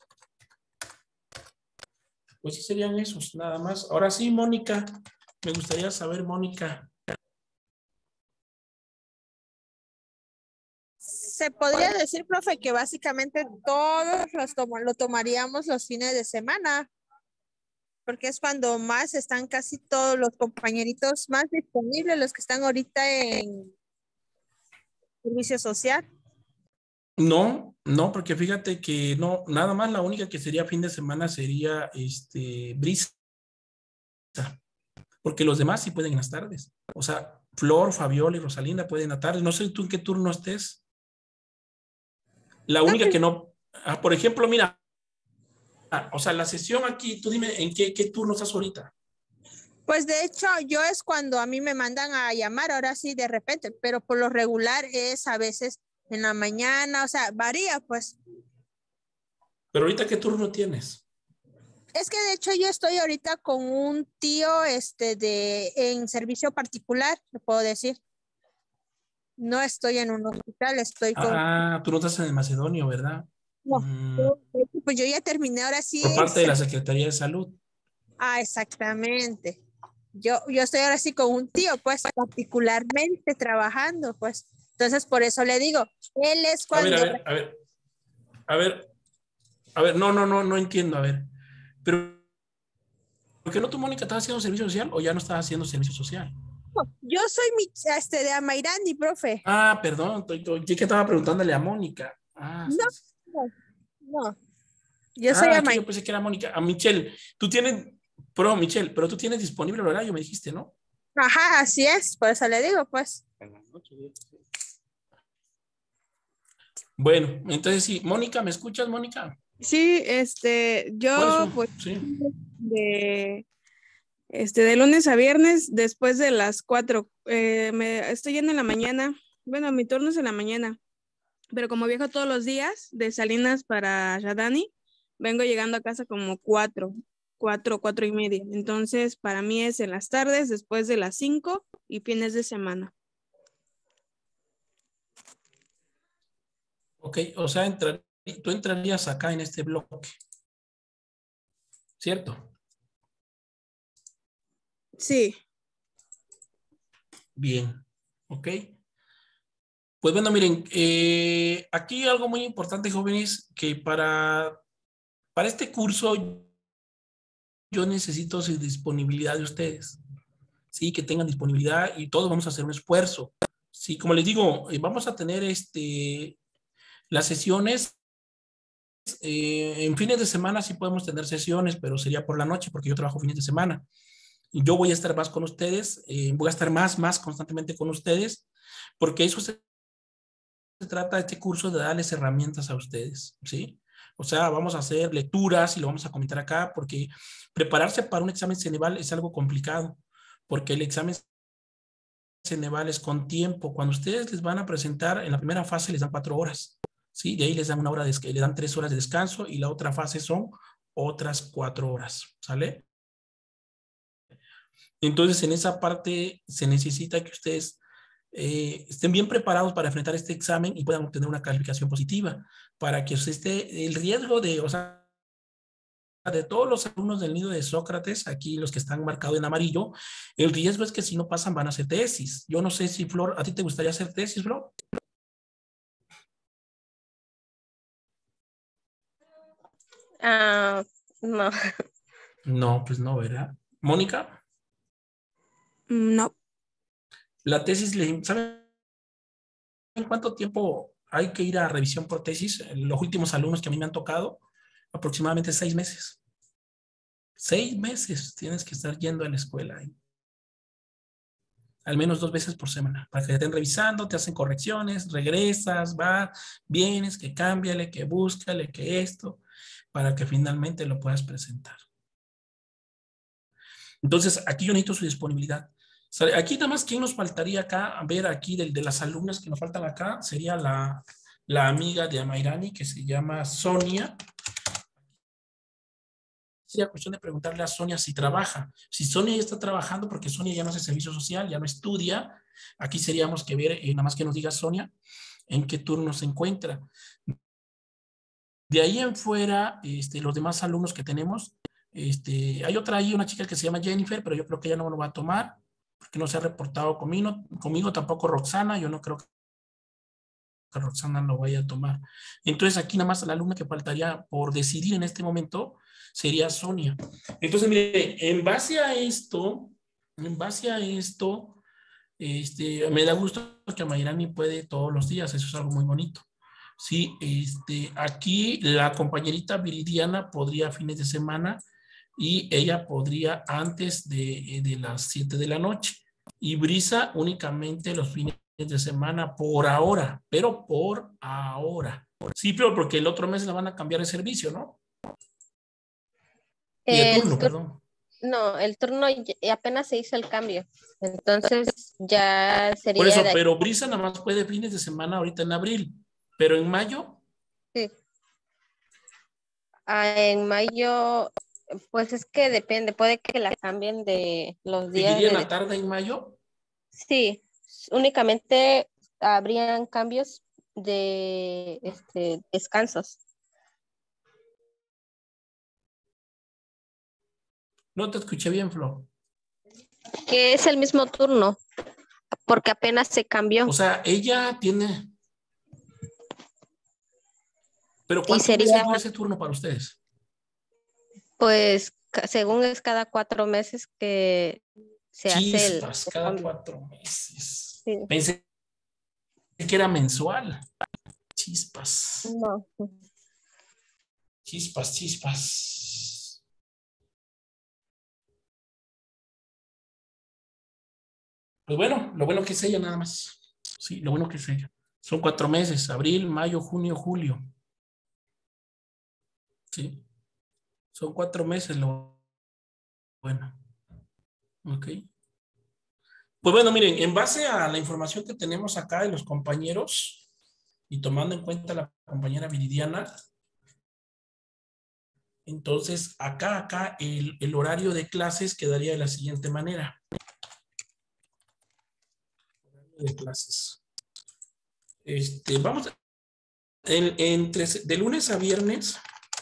Pues sí serían esos, nada más. Ahora sí, Mónica. Me gustaría saber, Mónica. se podría decir, profe, que básicamente todos los tom- lo tomaríamos los fines de semana, porque es cuando más están casi todos los compañeritos más disponibles, los que están ahorita en servicio social. No, no, porque fíjate que no, nada más la única que sería fin de semana sería este Brisa, porque los demás sí pueden en las tardes. O sea, Flor, Fabiola y Rosalinda pueden en la tarde. No sé tú en qué turno estés. La No, única pues, que no, ah, por ejemplo, mira, ah, o sea, la sesión aquí, tú dime en qué, qué turno estás ahorita. pues de hecho, yo es cuando a mí me mandan a llamar, ahora sí, de repente, pero por lo regular es a veces en la mañana, o sea, varía, pues. Pero ahorita qué turno tienes. Es que de hecho yo estoy ahorita con un tío este de en servicio particular, le puedo decir. No estoy en un hospital, estoy con Ah, tú no estás en el Macedonio, ¿verdad? no, Mm, yo- pues yo ya terminé ahora sí. por parte de la este- Secretaría de Salud. Ah, exactamente. Yo yo estoy ahora sí con un tío, pues particularmente trabajando, pues. Entonces por eso le digo, él es A ver, a cuando ver, a ver, a ver, a ver, no, no, no, no entiendo, a ver. Pero, ¿por qué no tú, Mónica, estás haciendo servicio social o ya no estás haciendo servicio social? yo soy mi este de Amairani, profe. Ah, perdón, estoy, estoy- yo que estaba preguntándole a Mónica. Ah, No, sí, sí. no, no. Yo soy Ah, es que yo Amairani. pensé que era Mónica. A Michelle, tú tienes, pero Michelle, pero tú tienes disponible el horario, me dijiste, ¿no? Ajá, así es, por eso le digo, pues. Bueno, entonces sí, Mónica, ¿me escuchas, Mónica? Sí, este, ¿Cuál es yo su? pues Sí. de, este, de lunes a viernes después de las cuatro, eh, me estoy yendo en la mañana, bueno, mi turno es en la mañana, pero como viajo todos los días de Salinas para Radani, vengo llegando a casa como cuatro, cuatro, cuatro y media, entonces para mí es en las tardes después de las cinco y fines de semana. Ok, o sea, entrar, tú entrarías acá en este bloque, ¿cierto? Sí, Bien, ok. Pues bueno, miren, eh, aquí algo muy importante, jóvenes, que para, para este curso yo necesito su disponibilidad de ustedes, ¿sí? Que tengan disponibilidad y todos vamos a hacer un esfuerzo. Sí, como les digo, eh, vamos a tener este, las sesiones, eh, en fines de semana sí podemos tener sesiones, pero sería por la noche porque yo trabajo fines de semana. Y yo voy a estar más con ustedes, eh, voy a estar más, más constantemente con ustedes, porque eso se, se trata de este curso de darles herramientas a ustedes, ¿sí? O sea, vamos a hacer lecturas y lo vamos a comentar acá, porque prepararse para un examen Ceneval es algo complicado, porque el examen Ceneval es con tiempo. Cuando ustedes les van a presentar, en la primera fase les dan cuatro horas, ¿sí? De ahí les dan una hora de, le dan tres horas de descanso y la otra fase son otras cuatro horas, ¿sale? Entonces, en esa parte se necesita que ustedes eh, estén bien preparados para enfrentar este examen y puedan obtener una calificación positiva, para que usted esté, el riesgo de, o sea, de todos los alumnos del nido de Sócrates, aquí los que están marcados en amarillo, el riesgo es que si no pasan van a hacer tesis. Yo no sé si, Flor, ¿a ti te gustaría hacer tesis, Flor? Ah, no. No, pues no, ¿verdad? Mónica, no. la tesis, ¿saben cuánto tiempo hay que ir a revisión por tesis? Los últimos alumnos que a mí me han tocado, aproximadamente seis meses. Seis meses tienes que estar yendo a la escuela. ¿eh? Al menos dos veces por semana, para que te estén revisando, te hacen correcciones, regresas, vas, vienes, que cámbiale, que búscale, que esto, para que finalmente lo puedas presentar. Entonces, aquí yo necesito su disponibilidad. Aquí nada más, ¿quién nos faltaría acá? A ver, aquí de, de las alumnas que nos faltan acá, sería la, la amiga de Amairani, que se llama Sonia. Sería cuestión de preguntarle a Sonia si trabaja. Si Sonia ya está trabajando, porque Sonia ya no hace servicio social, ya no estudia, aquí seríamos que ver, eh, nada más que nos diga Sonia, en qué turno se encuentra. De ahí en fuera, este, los demás alumnos que tenemos, este, hay otra ahí, una chica que se llama Jennifer, pero yo creo que ella no lo va a tomar, porque no se ha reportado conmigo, conmigo tampoco Roxana, yo no creo Roxana lo vaya a tomar. Entonces aquí nada más la alumna que faltaría por decidir en este momento sería Sonia. Entonces, mire, en base a esto, en base a esto, este, me da gusto que Mayrani puede todos los días, eso es algo muy bonito. Sí, este, aquí la compañerita Viridiana podría fines de semana y ella podría antes de, de las siete de la noche. Y Brisa únicamente los fines de semana por ahora, pero por ahora. Sí, pero porque el otro mes le van a cambiar el servicio, ¿no? Y de El turno, tur- perdón. no, el turno ya- apenas se hizo el cambio. Entonces ya Por sería eso, de pero Brisa nada más puede fines de semana ahorita en abril, pero en mayo, aquí. Ah, en mayo, pues es que depende, puede que la cambien de los días seguiría en de... la tarde en mayo. Sí, únicamente habrían cambios de este, descansos. No te escuché bien, Flo. Que es el mismo turno, porque apenas se cambió. O sea, ella tiene... ¿Pero Y cuántos meses sería, dura ese turno para ustedes? pues, ca- según es cada cuatro meses que se hace el, Chispas, el cada cambio. cuatro meses. Sí. Pensé que era mensual. Chispas, No. chispas, chispas. Pues bueno, lo bueno que es ella nada más. Sí, lo bueno que es ella. Son cuatro meses, abril, mayo, junio, julio. Sí, son cuatro meses lo bueno. Ok. Pues bueno, miren, en base a la información que tenemos acá de los compañeros y tomando en cuenta la compañera Viridiana, entonces acá, acá el, el horario de clases quedaría de la siguiente manera. Horario de clases. Este, vamos, en, entre, de lunes a viernes,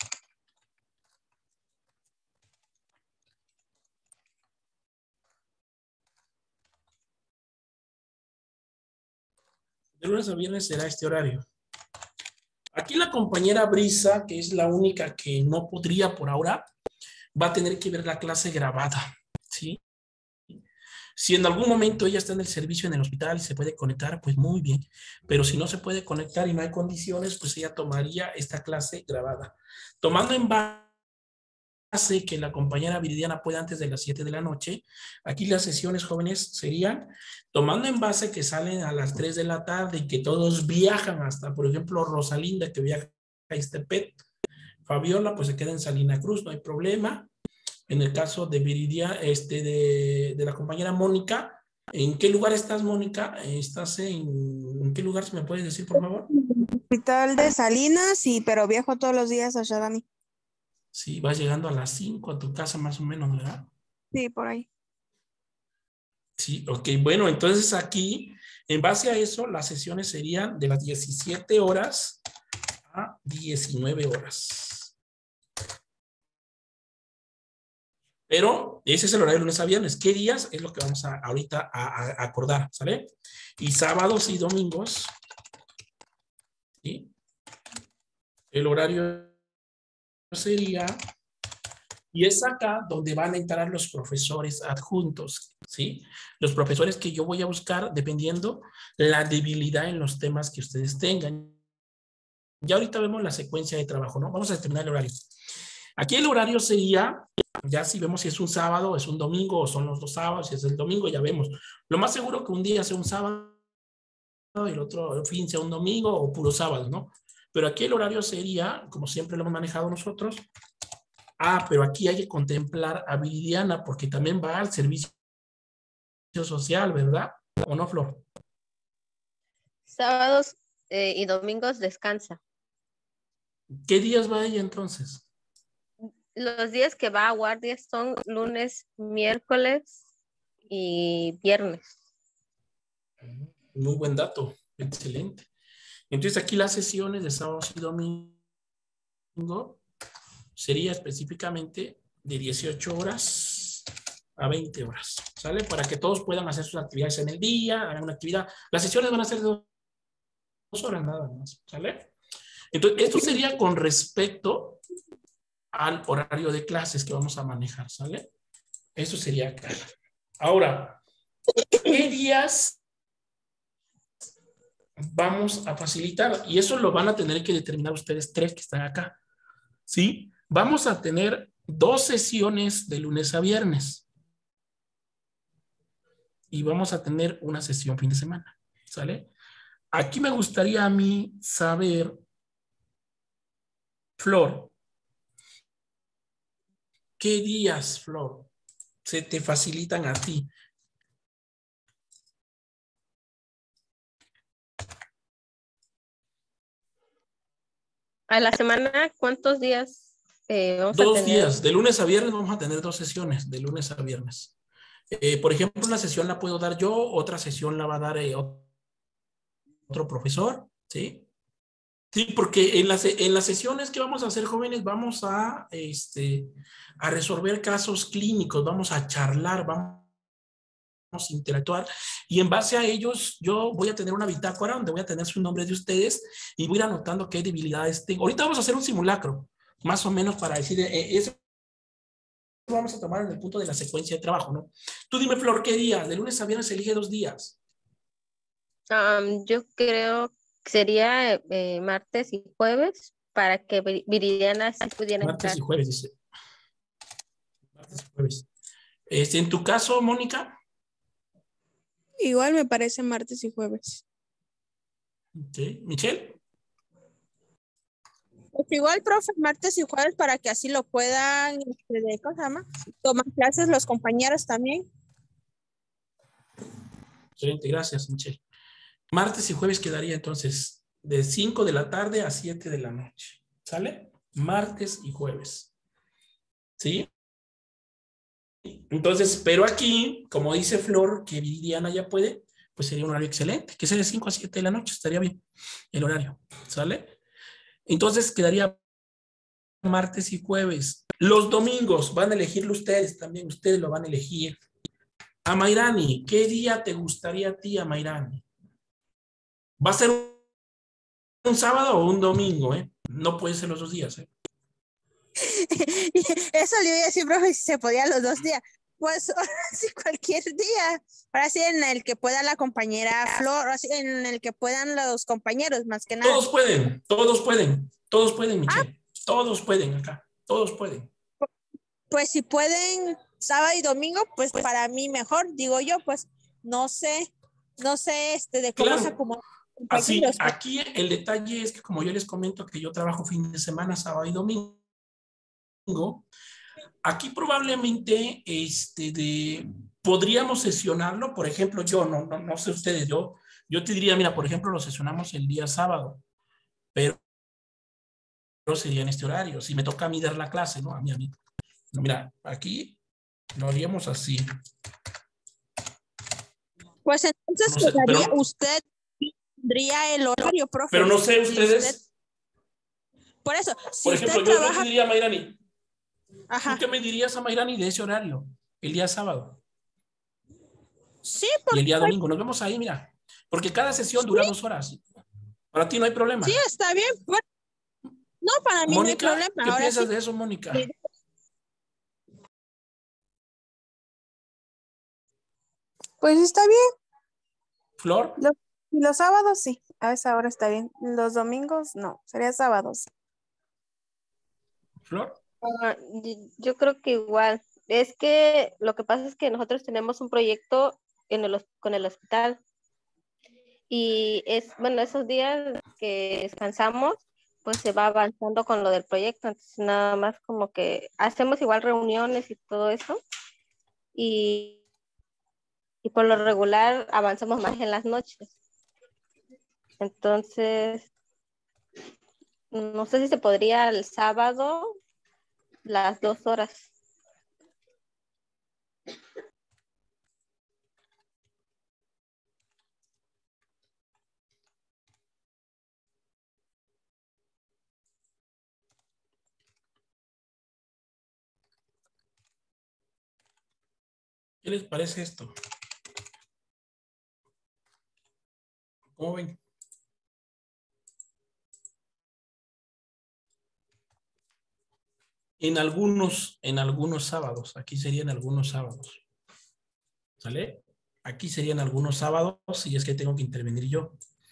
de lunes a viernes será este horario. Aquí la compañera Brisa, que es la única que no podría por ahora, va a tener que ver la clase grabada, ¿sí? Si en algún momento ella está en el servicio en el hospital y se puede conectar, pues muy bien. Pero si no se puede conectar y no hay condiciones, pues ella tomaría esta clase grabada. Tomando en base que la compañera Viridiana puede antes de las siete de la noche, aquí las sesiones jóvenes serían, tomando en base que salen a las tres de la tarde y que todos viajan hasta, por ejemplo, Rosalinda, que viaja a Istepet, Fabiola, pues se queda en Salina Cruz, no hay problema. En el caso de Viridia, este, de, de la compañera Mónica, ¿en qué lugar estás, Mónica? ¿Estás en, en qué lugar, si me puedes decir, por favor? Hospital de Salinas, sí, pero viajo todos los días a Shadani. Sí, vas llegando a las cinco a tu casa más o menos, ¿verdad? Sí, por ahí. Sí, ok, bueno, entonces aquí, en base a eso, las sesiones serían de las diecisiete horas a diecinueve horas. Pero ese es el horario de lunes a viernes. ¿Qué días? Es lo que vamos a ahorita a, a acordar, ¿sale? Y sábados y domingos, ¿sí? El horario sería, y es acá donde van a entrar los profesores adjuntos, ¿sí? Los profesores que yo voy a buscar dependiendo la debilidad en los temas que ustedes tengan. Ya ahorita vemos la secuencia de trabajo, ¿no? Vamos a determinar el horario. Aquí el horario sería, ya si vemos si es un sábado, es un domingo, o son los dos sábados, si es el domingo, ya vemos. Lo más seguro que un día sea un sábado y el otro fin sea un domingo o puro sábado, ¿no? Pero aquí el horario sería, como siempre lo hemos manejado nosotros, ah, pero aquí hay que contemplar a Viridiana porque también va al servicio social, ¿verdad? ¿O no, Flor? Sábados eh, y domingos descansa. ¿Qué días va ella entonces? Los días que va a guardia son lunes, miércoles y viernes. Muy buen dato, excelente. Entonces aquí las sesiones de sábados y domingo sería específicamente de dieciocho horas a veinte horas, ¿sale? Para que todos puedan hacer sus actividades en el día, hagan una actividad. Las sesiones van a ser de horas nada más, ¿sale? Entonces, esto sería con respecto al horario de clases que vamos a manejar, ¿sale? Eso sería acá. Ahora, ¿qué días vamos a facilitar? Y eso lo van a tener que determinar ustedes tres que están acá, ¿sí? Vamos a tener dos sesiones de lunes a viernes. Y vamos a tener una sesión fin de semana, ¿sale? Aquí me gustaría a mí saber, Flor, ¿qué días, Flor, se te facilitan a ti? A la semana, ¿cuántos días eh, vamos a Dos tener? días, de lunes a viernes vamos a tener dos sesiones, de lunes a viernes. Eh, por ejemplo, una sesión la puedo dar yo, otra sesión la va a dar eh, otro profesor, ¿sí? Sí, porque en las, en las sesiones que vamos a hacer, jóvenes, vamos a, este, a resolver casos clínicos, vamos a charlar, vamos a interactuar y en base a ellos yo voy a tener una bitácora donde voy a tener su nombre de ustedes y voy a ir anotando qué debilidades tengo. Ahorita vamos a hacer un simulacro, más o menos para decir, eh, eso vamos a tomar en el punto de la secuencia de trabajo, ¿no? Tú dime, Flor, ¿qué día? De lunes a viernes elige dos días. Um, yo creo que sería eh, martes y jueves para que Vir- Viridiana sí pudiera Martes entrar. y jueves, dice. Martes y jueves. Este, en tu caso, Mónica. Igual me parece martes y jueves. Okay. Michelle. Pues igual, profe, martes y jueves para que así lo puedan, este, de, ¿cómo se llama? Tomar clases los compañeros también. Excelente, gracias, Michelle. Martes y jueves quedaría entonces de cinco de la tarde a siete de la noche. ¿Sale? Martes y jueves. ¿Sí? Entonces, pero aquí, como dice Flor, que Viridiana ya puede, pues sería un horario excelente, que sea de cinco a siete de la noche, estaría bien el horario. ¿Sale? Entonces quedaría martes y jueves. Los domingos van a elegirlo ustedes también, ustedes lo van a elegir. A Mayrani, ¿qué día te gustaría a ti, a Mayrani? Va a ser un sábado o un domingo, ¿eh? No puede ser los dos días, ¿eh? Eso le iba a decir, profe, si se podía los dos días. Pues ahora sí, cualquier día. Ahora sí, en el que pueda la compañera Flor, ahora sí, en el que puedan los compañeros, más que nada. Todos pueden, todos pueden, todos pueden, Michelle. Todos pueden acá, todos pueden. Pues si pueden sábado y domingo, pues para mí mejor, digo yo, pues no sé, no sé este de cómo se Claro, acomodan los así, compañeros. aquí el detalle es que como yo les comento que yo trabajo fin de semana, sábado y domingo, aquí probablemente este de, podríamos sesionarlo, por ejemplo, yo, no, no, no sé ustedes, yo, yo te diría, mira, por ejemplo, lo sesionamos el día sábado, pero sería en este horario, si me toca a mí dar la clase, ¿no? A mí, a mí. No, mira, aquí lo haríamos así. Pues entonces No sé, quedaría, pero, usted tendría el horario, profe. pero no sé Si ustedes. usted, por eso, si Por ejemplo, usted yo, trabaja. yo te diría, Mayrani, Ajá. ¿tú qué me dirías a Mayrani de ese horario? El día sábado. Sí, Y el porque día domingo. Nos vemos ahí, mira. Porque cada sesión dura sí, dos horas. Para ti no hay problema. sí, está bien. Bueno, no, para mí no hay Mónica, problema. ¿qué Ahora piensas sí. de eso, Mónica? Pues está bien. ¿Flor? Los, los sábados sí, a esa hora está bien. Los domingos no, sería sábados. ¿Flor? Ah, y- yo creo que igual. Es que lo que pasa es que nosotros tenemos un proyecto en el, hos- con el hospital y es, bueno, esos días que descansamos, pues se va avanzando con lo del proyecto, entonces nada más como que hacemos igual reuniones y todo eso y, y por lo regular avanzamos más en las noches. Entonces, no sé si se podría el sábado las dos horas. ¿Qué les parece esto? ¿Cómo ven? En algunos, en algunos sábados. Aquí serían algunos sábados. ¿Sale? Aquí serían algunos sábados si es que tengo que intervenir yo.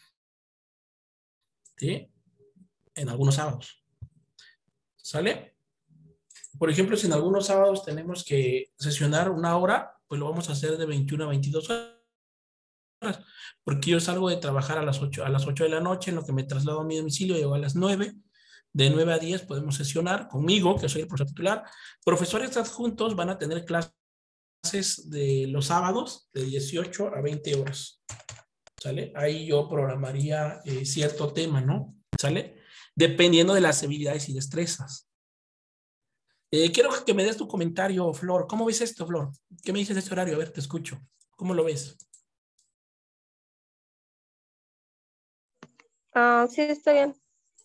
¿Sí? En algunos sábados. ¿Sale? Por ejemplo, si en algunos sábados tenemos que sesionar una hora, pues lo vamos a hacer de veintiuna a veintidós horas. Porque yo salgo de trabajar a las ocho, a las ocho de la noche, en lo que me traslado a mi domicilio, llego a las nueve. De nueve a diez podemos sesionar conmigo, que soy el profesor titular. Profesores adjuntos van a tener clases de los sábados de dieciocho a veinte horas. ¿Sale? Ahí yo programaría eh, cierto tema, ¿no? ¿Sale? Dependiendo de las habilidades y destrezas. Eh, quiero que me des tu comentario, Flor. ¿Cómo ves esto, Flor? ¿Qué me dices de este horario? A ver, te escucho. ¿Cómo lo ves? Ah, sí, está bien.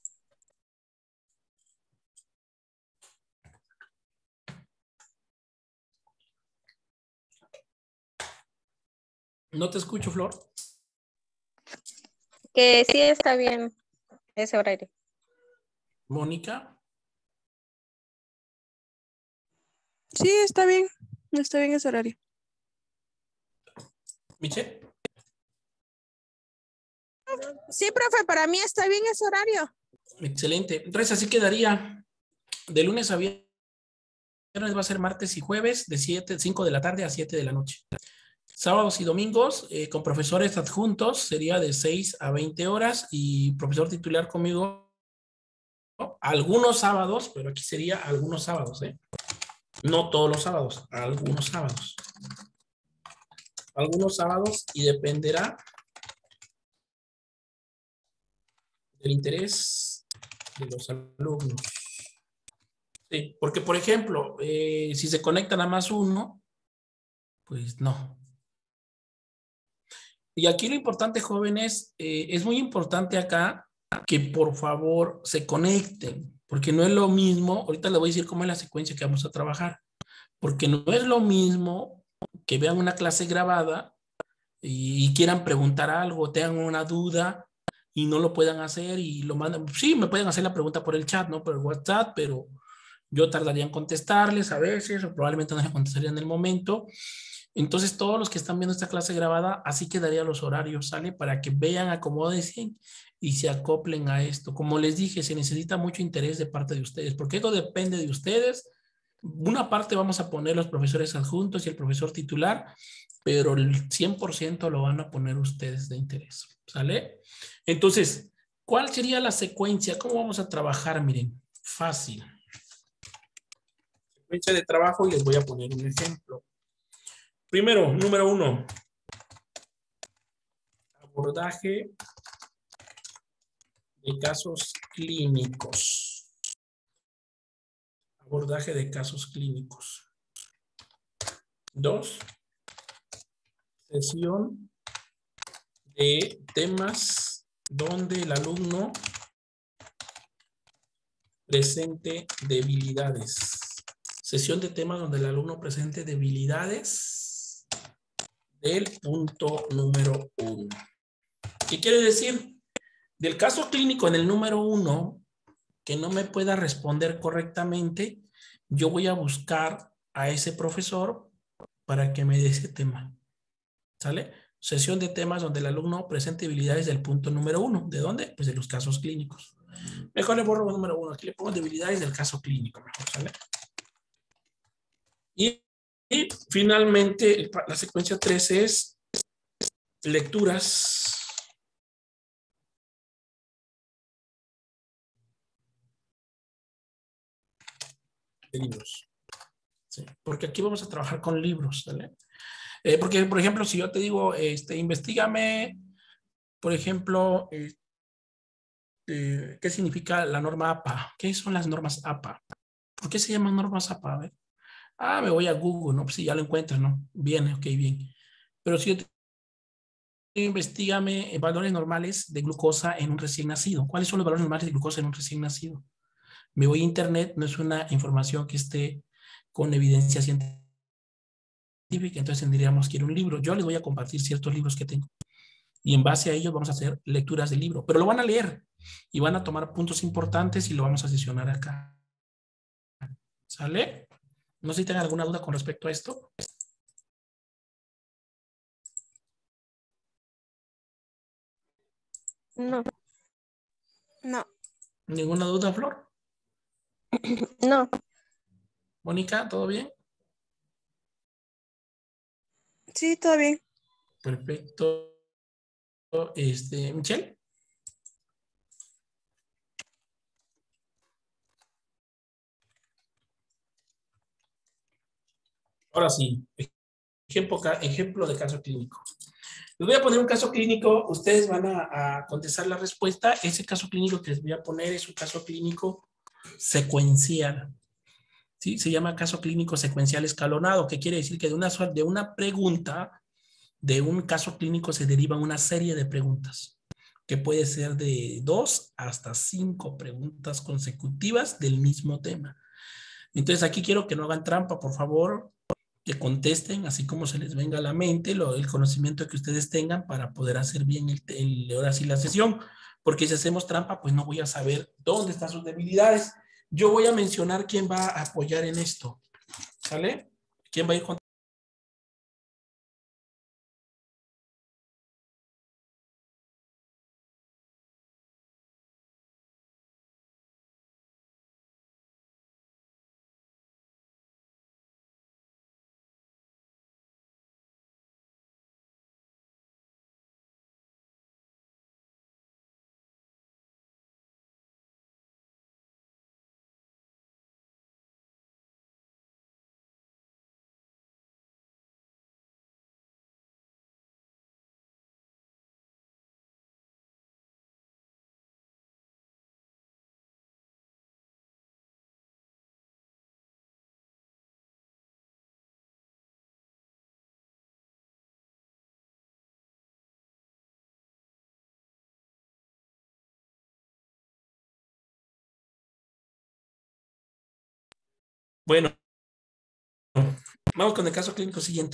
No te escucho, Flor. Que sí está bien ese horario. Mónica. Sí, está bien. Está bien ese horario. Michelle. Sí, profe, para mí está bien ese horario. Excelente. Entonces así quedaría. De lunes a viernes va a ser martes y jueves de siete, cinco de la tarde a siete de la noche. Sábados y domingos eh, con profesores adjuntos sería de seis a veinte horas y profesor titular conmigo ¿no? Algunos sábados, pero aquí sería algunos sábados, ¿eh? No todos los sábados, algunos sábados. Algunos sábados y dependerá del interés de los alumnos. Sí, porque por ejemplo, eh, si se conectan a más uno, pues no. Y aquí lo importante, jóvenes, eh, es muy importante acá que por favor se conecten, porque no es lo mismo, ahorita les voy a decir cómo es la secuencia que vamos a trabajar, porque no es lo mismo que vean una clase grabada y, y quieran preguntar algo, tengan una duda y no lo puedan hacer y lo mandan, sí, me pueden hacer la pregunta por el chat, ¿no? Por el WhatsApp, pero yo tardaría en contestarles a veces o probablemente no les contestaría en el momento. Entonces, todos los que están viendo esta clase grabada, así quedarían los horarios, ¿sale? Para que vean, acomódense y se acoplen a esto. Como les dije, se necesita mucho interés de parte de ustedes, porque esto depende de ustedes. Una parte vamos a poner los profesores adjuntos y el profesor titular, pero el cien por ciento lo van a poner ustedes de interés, ¿sale? Entonces, ¿cuál sería la secuencia? ¿Cómo vamos a trabajar? Miren, fácil. Secuencia de trabajo y les voy a poner un ejemplo. Primero, número uno. Abordaje de casos clínicos. Abordaje de casos clínicos. Dos. Sesión de temas donde el alumno presente debilidades. Sesión de temas donde el alumno presente debilidades del punto número uno. ¿Qué quiere decir? Del caso clínico en el número uno, que no me pueda responder correctamente, yo voy a buscar a ese profesor para que me dé ese tema. ¿Sale? Sesión de temas donde el alumno presente debilidades del punto número uno. ¿De dónde? Pues de los casos clínicos. Mejor le borro el número uno. Aquí le pongo debilidades del caso clínico. Mejor, ¿sale? Y, y finalmente la secuencia tres es lecturas de libros. Sí, porque aquí vamos a trabajar con libros, ¿vale? Eh, porque, por ejemplo, si yo te digo, este, investígame, por ejemplo, eh, eh, ¿qué significa la norma A P A? ¿Qué son las normas A P A? ¿Por qué se llaman normas A P A? A ver. Ah, me voy a Google, ¿no? Pues sí, ya lo encuentras, ¿no? Bien, ok, bien. Pero si yo te digo, investígame valores normales de glucosa en un recién nacido. ¿Cuáles son los valores normales de glucosa en un recién nacido? Me voy a internet, no es una información que esté con evidencia científica, entonces tendríamos que ir a un libro. Yo les voy a compartir ciertos libros que tengo y en base a ellos vamos a hacer lecturas del libro, pero lo van a leer y van a tomar puntos importantes y lo vamos a sesionar acá. ¿Sale? No sé si tengan alguna duda con respecto a esto. No, No. ¿Ninguna duda, Flor? no. Mónica, ¿todo bien? Sí, todo bien. Perfecto. Este, Michelle. Ahora sí, ejemplo, ejemplo de caso clínico. Les voy a poner un caso clínico, ustedes van a, a contestar la respuesta. Ese caso clínico que les voy a poner es un caso clínico secuencial. ¿Sí? Se llama caso clínico secuencial escalonado, que quiere decir que de una, de una pregunta, de un caso clínico se deriva una serie de preguntas, que puede ser de dos hasta cinco preguntas consecutivas del mismo tema. Entonces aquí quiero que no hagan trampa, por favor, que contesten así como se les venga a la mente, lo, el conocimiento que ustedes tengan para poder hacer bien el, el, ahora sí la sesión, porque si hacemos trampa, pues no voy a saber dónde están sus debilidades. Yo voy a mencionar quién va a apoyar en esto, ¿sale? ¿Quién va a ir con? Bueno, vamos con el caso clínico siguiente.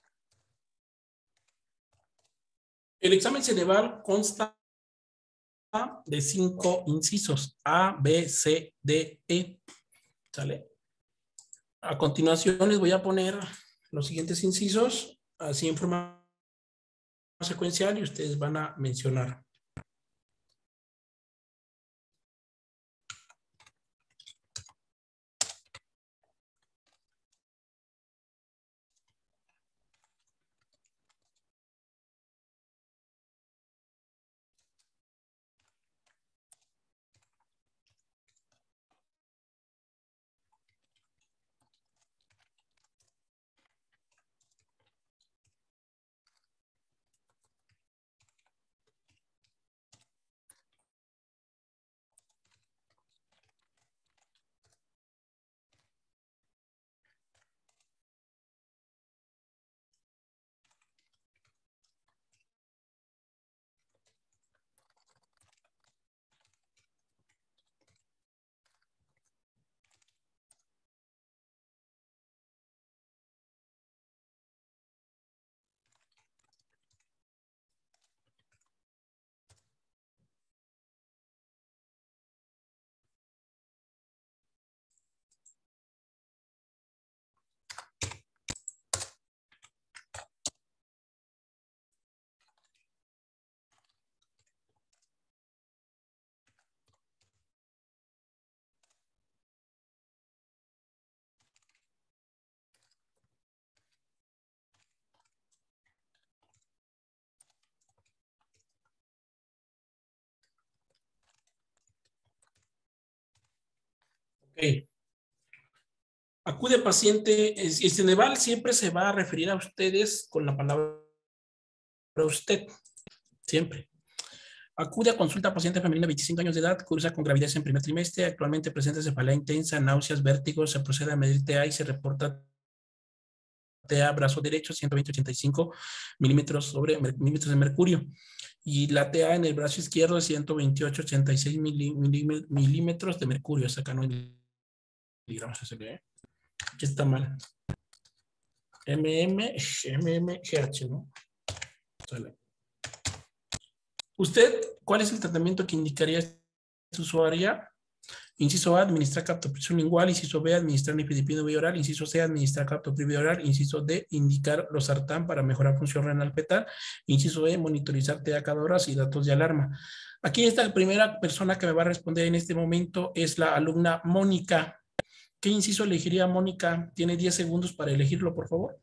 El examen Ceneval consta de cinco incisos, A, B, C, D, E. ¿Sale? A continuación les voy a poner los siguientes incisos, así en forma secuencial, y ustedes van a mencionar. Ok. Acude paciente, el Ceneval siempre se va a referir a ustedes con la palabra usted, siempre. Acude a consulta paciente femenina de veinticinco años de edad, cursa con gravidez en primer trimestre, actualmente presenta cefalea intensa, náuseas, vértigos, se procede a medir T A y se reporta T A brazo derecho ciento veinte ochenta y cinco milímetros sobre milímetros de mercurio, y la T A en el brazo izquierdo es ciento veintiocho ochenta y seis milímetros de mercurio. Hasta acá no hay miligramos, se ve, ¿eh? Aquí está mal. MM, MMGH, ¿no? Sale. ¿Usted cuál es el tratamiento que indicaría a esta usuaria? Inciso A, administrar captopril lingual. Inciso B, administrar nifedipino vía oral. Inciso C, administrar captopril vía oral. Inciso D, indicar losartán para mejorar función renal fetal. Inciso E, monitorizar T A cada hora y datos de alarma. Aquí esta primera persona que me va a responder en este momento es la alumna Mónica. ¿Qué inciso elegiría Mónica? Tiene diez segundos para elegirlo, por favor.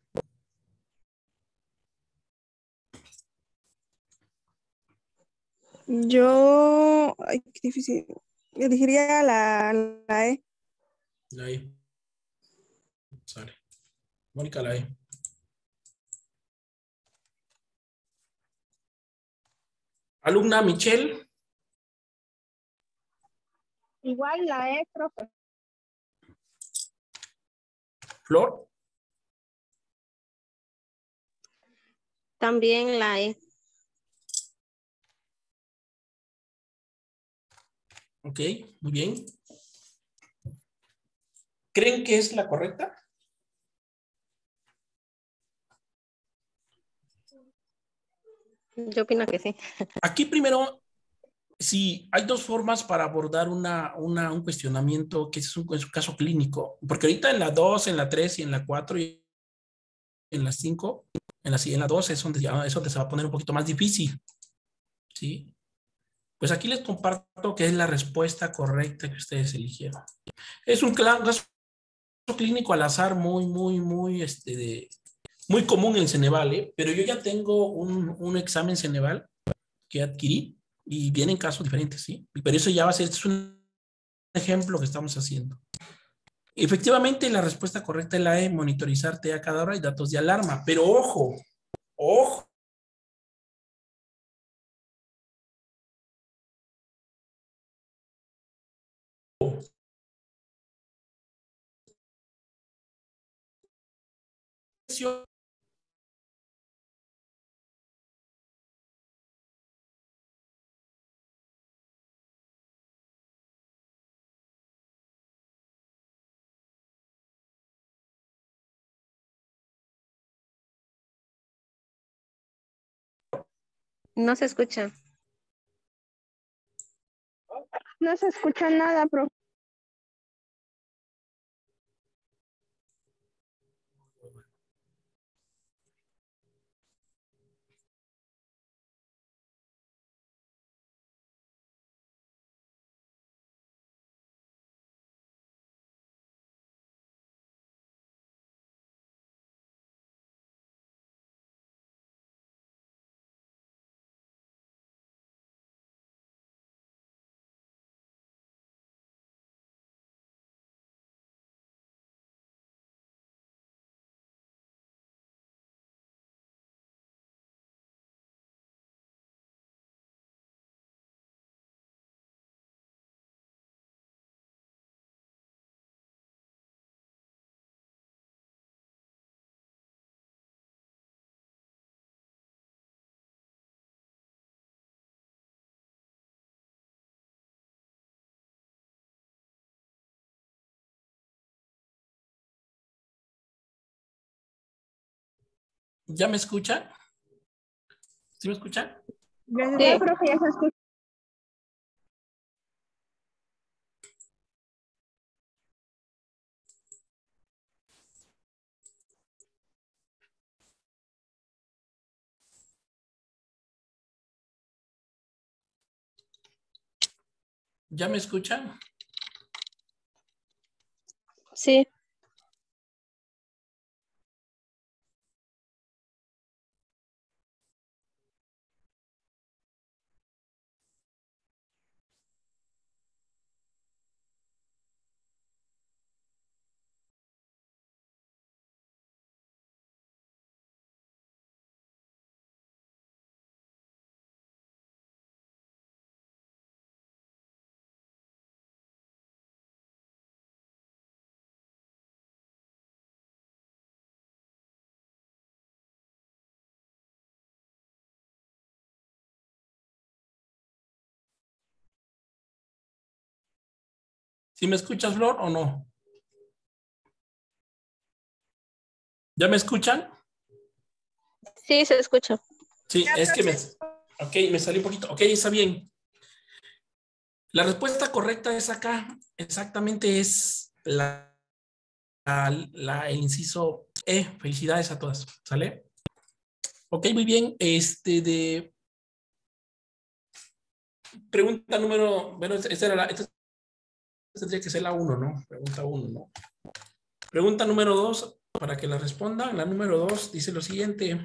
Yo, ay, qué difícil. Elegiría la, la E. La E. Sale. Mónica, la E. Alumna Michelle. Igual la E, profe. Flor. También la E. Ok, muy bien. ¿Creen que es la correcta? Yo opino que sí. Aquí primero, sí, hay dos formas para abordar una, una, un cuestionamiento que es un, en su caso clínico, porque ahorita en la dos, en la tres y en la cuatro y en la cinco, en la, en la dos es donde, ya, es donde se va a poner un poquito más difícil, ¿sí? Pues aquí les comparto que es la respuesta correcta que ustedes eligieron. Es un caso clínico al azar muy, muy, muy, este, de, muy común en el Ceneval, ¿eh? Pero yo ya tengo un, un examen Ceneval que adquirí y vienen casos diferentes, ¿sí? Pero eso ya va a ser, este es un ejemplo que estamos haciendo. Efectivamente, la respuesta correcta es la E, monitorizar T A cada hora y datos de alarma. Pero ojo, ojo. No se escucha. no se escucha nada, profe. ¿Ya me escuchan? ¿Sí me escuchan? Ya, Sí. ya, profe, ya se escucha. ¿Ya me escuchan? Sí. ¿Sí me escuchas, Flor, o no? ¿Ya me escuchan? Sí, se escucha. Sí, Ya, es que me... profe. Ok, me salí un poquito. Ok, está bien. La respuesta correcta es acá. Exactamente es la, la- la- el inciso E. Felicidades a todas. ¿Sale? Ok, muy bien. Este de... Pregunta número... Bueno, esta era la... Esta tendría que ser la uno, ¿no? Pregunta uno, ¿no? Pregunta número dos, para que la respondan. La número dos dice lo siguiente.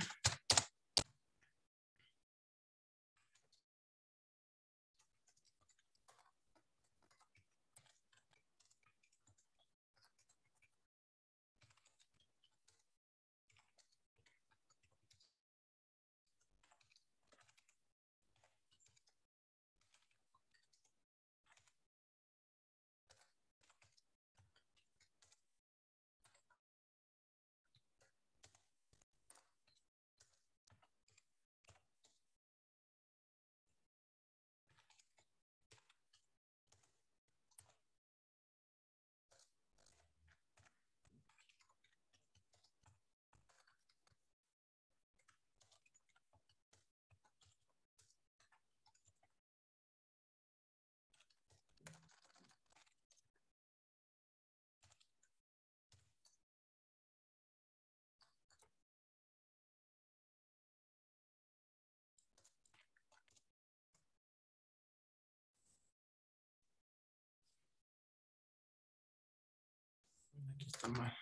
Aquí está mal.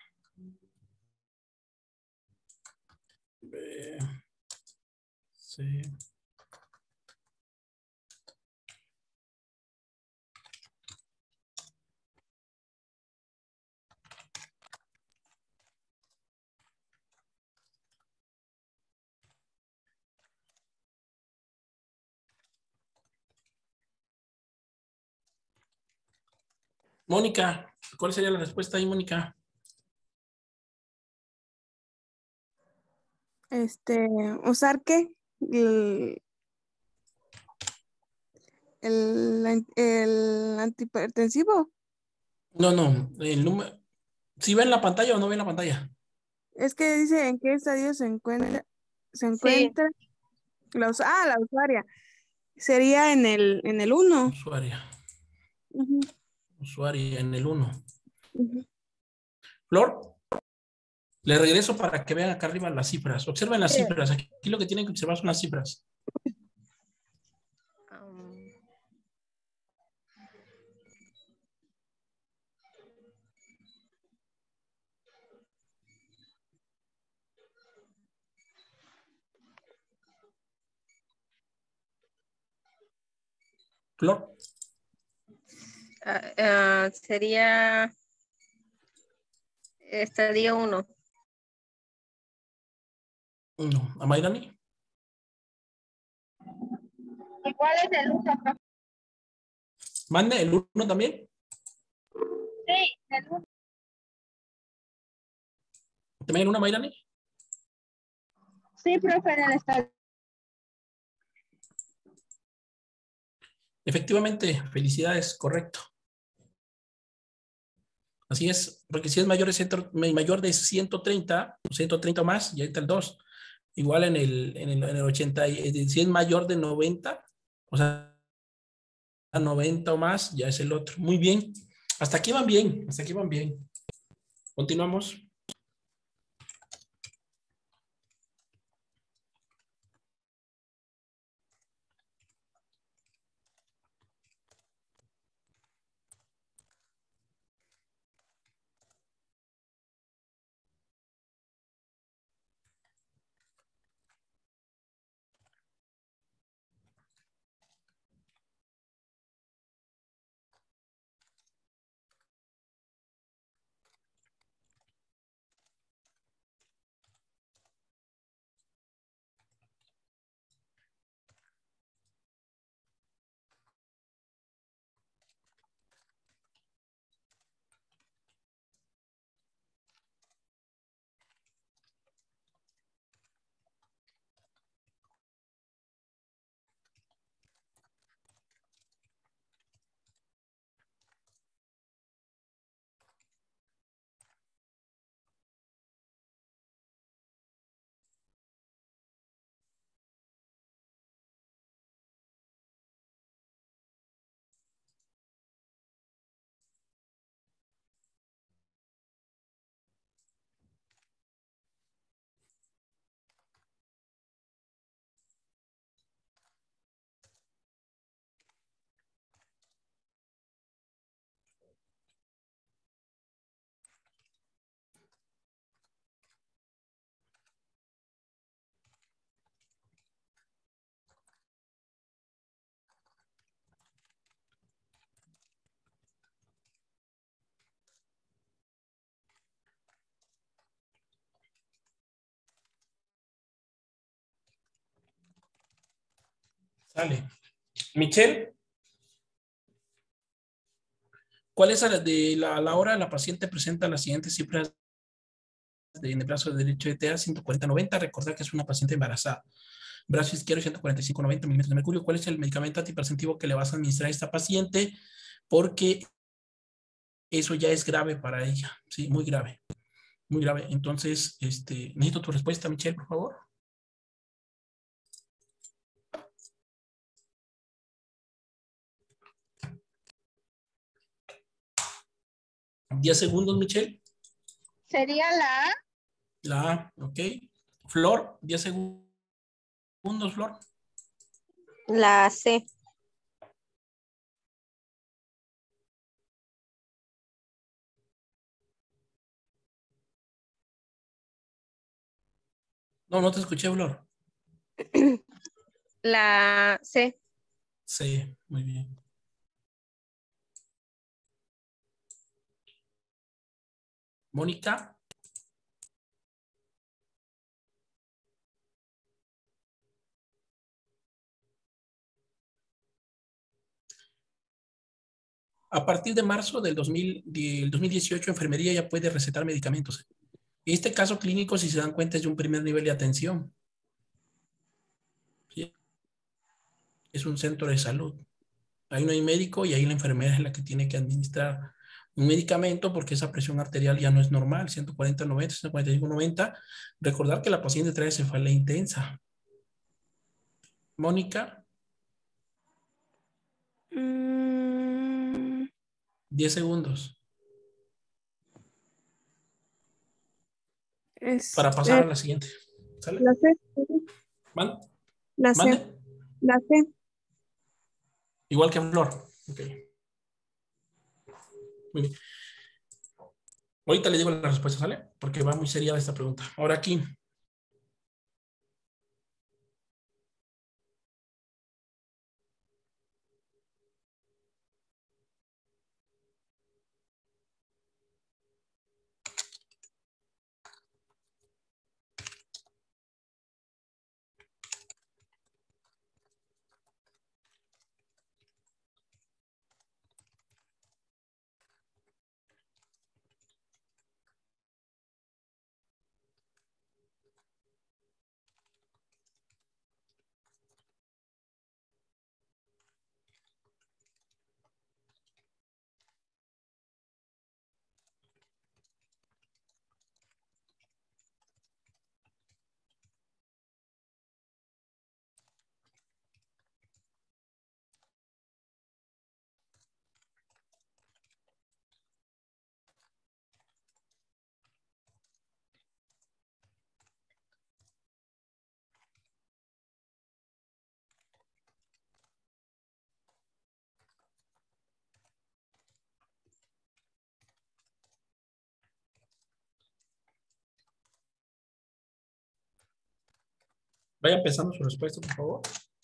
B, C. Mónica, ¿cuál sería la respuesta ahí, Mónica? Este, ¿usar qué? El, el, el antihipertensivo. No, no, el número. ¿Sí ven la pantalla o no ven la pantalla? Es que dice en qué estadio se encuentra, se Sí. encuentra la, us- ah, la usuaria. Sería en el, en el uno. Usuaria. Ujú, Usuaria en el uno. ujú. Flor, le regreso para que vean acá arriba las cifras. Observen las cifras. Aquí lo que tienen que observar son las cifras. Um, Flor, ah, ah, sería estadio uno. uno. Amairani, ¿Cuál es el uso? mande el uno también. Sí, el uso. ¿También el uno, Amairani? Sí, profe, en el estadio. Efectivamente, felicidades, correcto. Así es, porque si es mayor de, ciento, mayor de ciento treinta, ciento treinta más, ya está el dos. Igual en el, en el, en el ochenta, si es mayor de noventa, o sea, noventa o más, ya es el otro. Muy bien. Hasta aquí van bien, hasta aquí van bien. Continuamos. Sale. Michelle, ¿cuál es la de la, la hora? La paciente presenta las siguientes cifras de, en el brazo derecho de T A ciento cuarenta noventa. Recordar que es una paciente embarazada. Brazo izquierdo ciento cuarenta y cinco noventa milímetros de mercurio. ¿Cuál es el medicamento antihipertensivo que le vas a administrar a esta paciente? Porque eso ya es grave para ella. Sí, muy grave. Muy grave. Entonces, este, necesito tu respuesta, Michelle, por favor. diez segundos, Michelle. Sería la A. La A, ok. Flor, diez segundos, Flor. La C. No, no te escuché, Flor. La C. Sí, muy bien. Mónica. A partir de marzo del, dos mil, del dos mil dieciocho, enfermería ya puede recetar medicamentos. Este caso clínico, si se dan cuenta, es de un primer nivel de atención. ¿Sí? Es un centro de salud. Ahí no hay médico y ahí la enfermera es la que tiene que administrar un medicamento porque esa presión arterial ya no es normal, ciento cuarenta noventa, ciento cuarenta y cinco noventa. Recordar que la paciente trae cefalea intensa. Mónica. Mm, diez segundos. Es, Para pasar eh, a la siguiente. ¿Sale? la C. ¿Man- La C. ¿Mande? La C. Igual que Flor. Ok. Muy bien. Ahorita le digo la respuesta, ¿sale? Porque va muy seria esta pregunta. Ahora aquí. Vaya pensando su respuesta, por favor.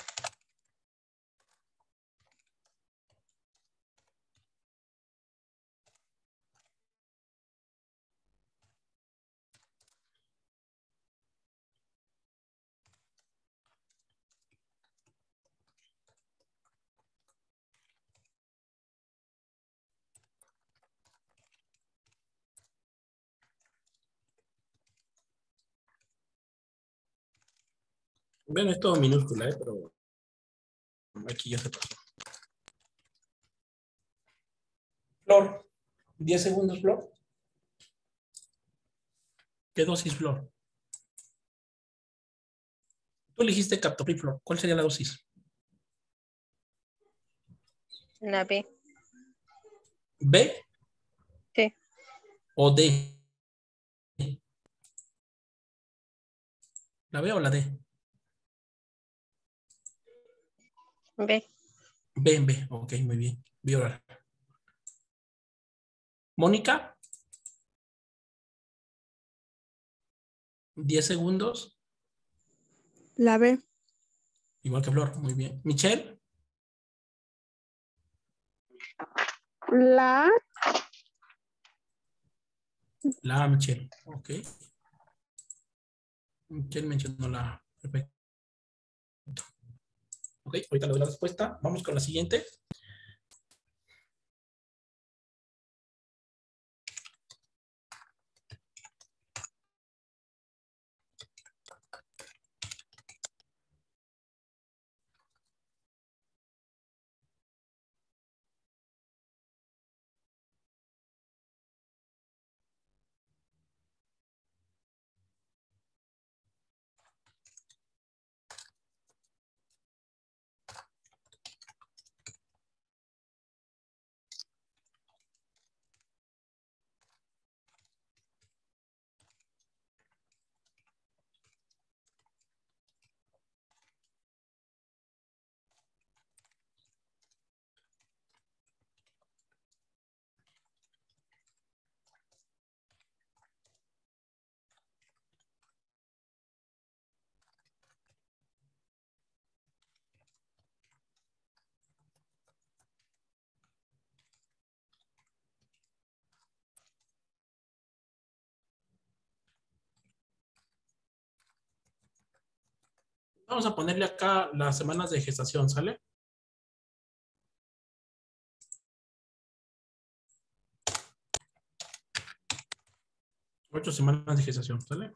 Bueno, es todo minúscula, ¿eh? Pero aquí ya se pasó. Flor. diez segundos, Flor. ¿Qué dosis, Flor? Tú elegiste Captopril, Flor. ¿Cuál sería la dosis? La B. ¿B Sí. o D? ¿La B o la D? B. B, B. Ok, muy bien. Viola. Mónica. diez segundos. La B. Igual que Flor. Muy bien. Michelle. La La A, Michelle. Ok. Michelle mencionó la A. Perfecto. Ok, ahorita le doy la respuesta. Vamos con la siguiente. Vamos a ponerle acá las semanas de gestación, ¿sale? Ocho semanas de gestación, ¿sale?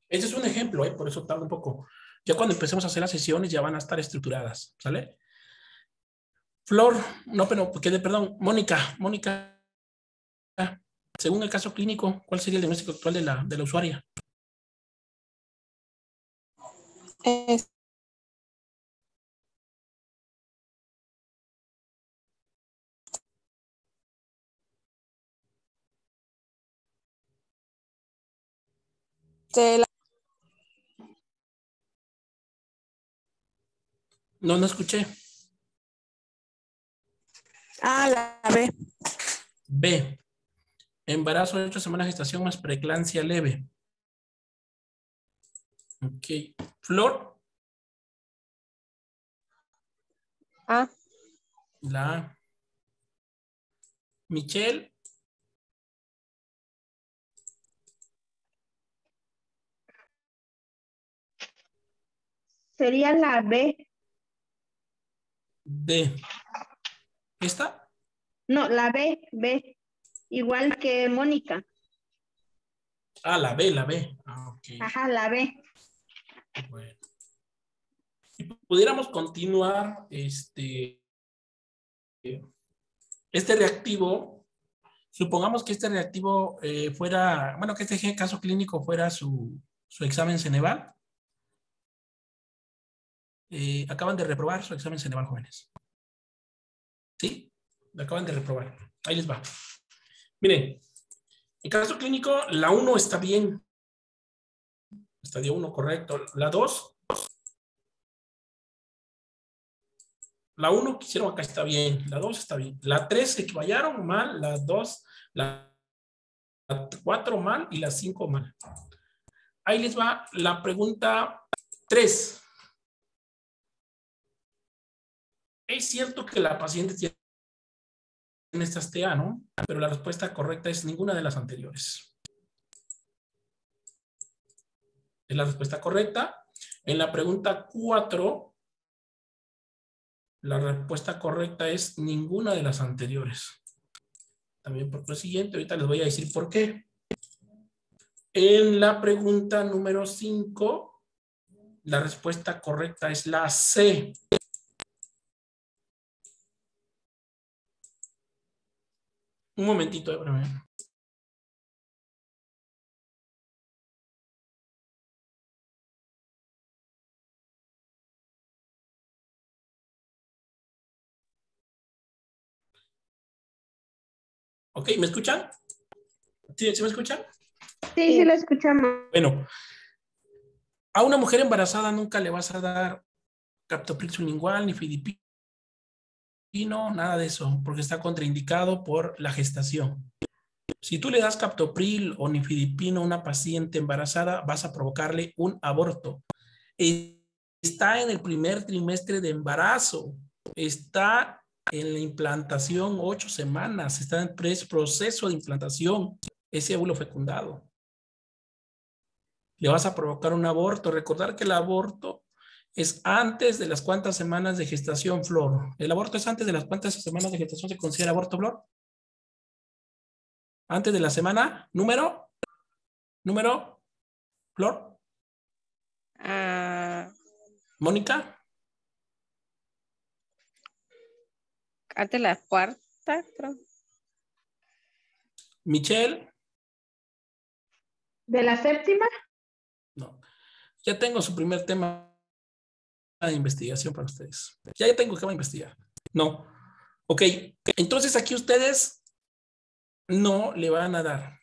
Ese es un ejemplo, ¿eh? Por eso tarda un poco. Ya cuando empecemos a hacer las sesiones ya van a estar estructuradas, ¿sale? Flor, no, pero, porque, perdón, Mónica, Mónica, según el caso clínico, ¿cuál sería el diagnóstico actual de la, de la usuaria? Es- de la- No, no escuché. ah, la B. B. Embarazo de ocho semanas de gestación más preeclampsia leve. Ok. Flor. A. La A. Michelle. Sería la B. D. ¿Esta? No, la B, B. Igual que Mónica. Ah, la B, la B. Ah, ok. Ajá, la B. Bueno. Si pudiéramos continuar este, este reactivo, supongamos que este reactivo eh, fuera, bueno, que este caso clínico fuera su, su examen Ceneval. Eh, acaban de reprobar su examen Ceneval, jóvenes. ¿Sí? Lo acaban de reprobar. Ahí les va. Miren, en caso clínico, la uno está bien. Estadio uno, correcto. La dos. La uno que hicieron acá está bien. La dos está bien. La tres se fallaron mal. La dos, la cuatro mal y la cinco mal. Ahí les va la pregunta tres. Es cierto que la paciente tiene estas T A, ¿no? Pero la respuesta correcta es ninguna de las anteriores. Es la respuesta correcta. En la pregunta cuatro, la respuesta correcta es ninguna de las anteriores. También por lo siguiente, ahorita les voy a decir por qué. En la pregunta número cinco, la respuesta correcta es la C. Un momentito, eh, breve. Ok, ¿me escuchan? ¿Sí, ¿sí me escuchan? Sí, sí, lo escuchamos. Bueno, a una mujer embarazada nunca le vas a dar captopril sublingual ni fidipino, nada de eso, porque está contraindicado por la gestación. Si tú le das captopril o nifedipino a una paciente embarazada, vas a provocarle un aborto. Está en el primer trimestre de embarazo, está en la implantación ocho semanas, está en proceso de implantación, ese óvulo fecundado. Le vas a provocar un aborto. Recordar que el aborto es antes de las cuantas semanas de gestación, Flor. ¿El aborto es antes de las cuantas semanas de gestación se considera aborto, Flor? Antes de la semana, número, número, Flor. Uh, Mónica. Antes de la cuarta, creo. Michelle. ¿De la séptima? No. Ya tengo su primer tema de investigación para ustedes. Ya, ya tengo que va a investigar. No. Ok. Entonces aquí ustedes no le van a dar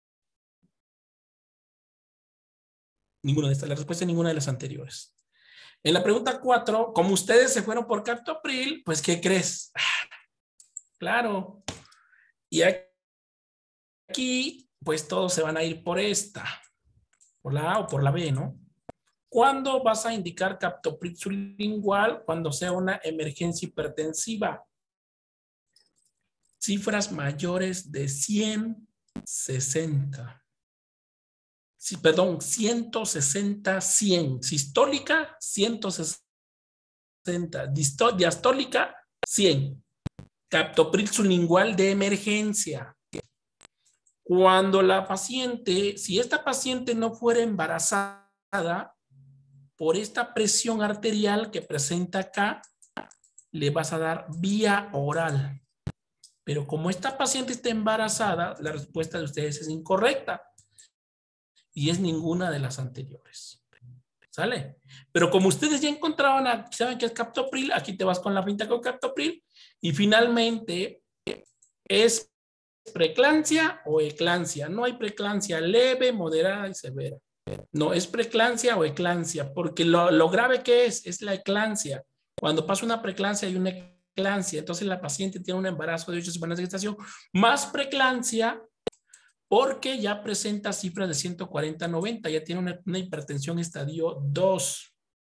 ninguna de estas. La respuesta es ninguna de las anteriores. En la pregunta cuatro, como ustedes se fueron por captopril, pues ¿qué crees? Claro. Y aquí, pues todos se van a ir por esta. Por la A o por la B, ¿no? ¿Cuándo vas a indicar captopril sublingual? Cuando sea una emergencia hipertensiva. Cifras mayores de ciento sesenta. Sí, perdón, ciento sesenta, cien. Sistólica, ciento sesenta. Diastólica, cien. Captopril sublingual de emergencia. Cuando la paciente, si esta paciente no fuera embarazada, por esta presión arterial que presenta acá, le vas a dar vía oral. Pero como esta paciente está embarazada, la respuesta de ustedes es incorrecta. Y es ninguna de las anteriores. ¿Sale? Pero como ustedes ya encontraron, a, saben que es captopril, aquí te vas con la finta con captopril. Y finalmente, ¿es preeclampsia o eclampsia? No hay preeclampsia leve, moderada y severa. No, es preeclampsia o eclampsia, porque lo, lo grave que es, es la eclampsia. Cuando pasa una preeclampsia hay una eclampsia, entonces la paciente tiene un embarazo de ocho semanas de gestación, más preeclampsia, porque ya presenta cifras de ciento cuarenta a noventa, ya tiene una, una hipertensión estadio dos.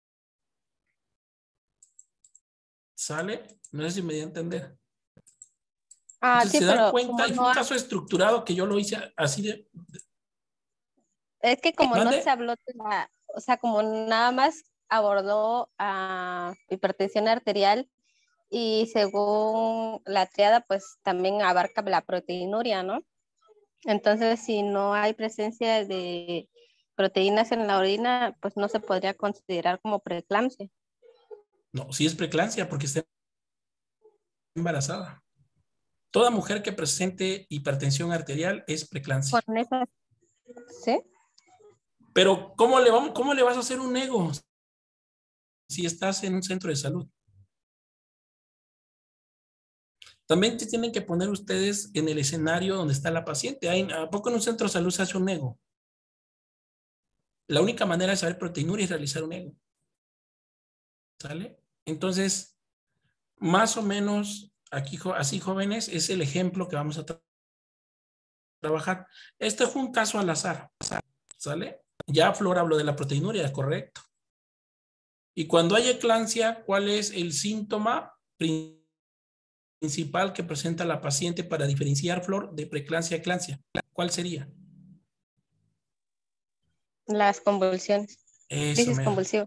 ¿Sale? No sé si me di a entender. Ah, Entonces, sí, se dan pero cuenta, y como fue no, un caso estructurado que yo lo hice así de... es que como no ¿Mande? se habló de la, o sea, como nada más abordó a hipertensión arterial y según la triada, pues también abarca la proteinuria, ¿no? Entonces, si no hay presencia de proteínas en la orina, pues no se podría considerar como preeclampsia. No, sí es preeclampsia porque está embarazada. Toda mujer que presente hipertensión arterial es preeclampsia. Con esas, ¿sí? Pero ¿cómo le, vamos, ¿cómo le vas a hacer un ego si estás en un centro de salud? También te tienen que poner ustedes en el escenario donde está la paciente. ¿A poco en un centro de salud se hace un ego? La única manera de saber proteinuria es realizar un ego. ¿Sale? Entonces, más o menos, aquí así jóvenes, es el ejemplo que vamos a tra trabajar. Este fue un caso al azar. ¿Sale? Ya Flor habló de la proteinuria, es correcto. Y cuando hay eclampsia, ¿cuál es el síntoma principal que presenta la paciente para diferenciar, Flor, de preeclampsia a eclampsia? ¿Cuál sería? Las convulsiones. Eso, Crisis mero. convulsiva.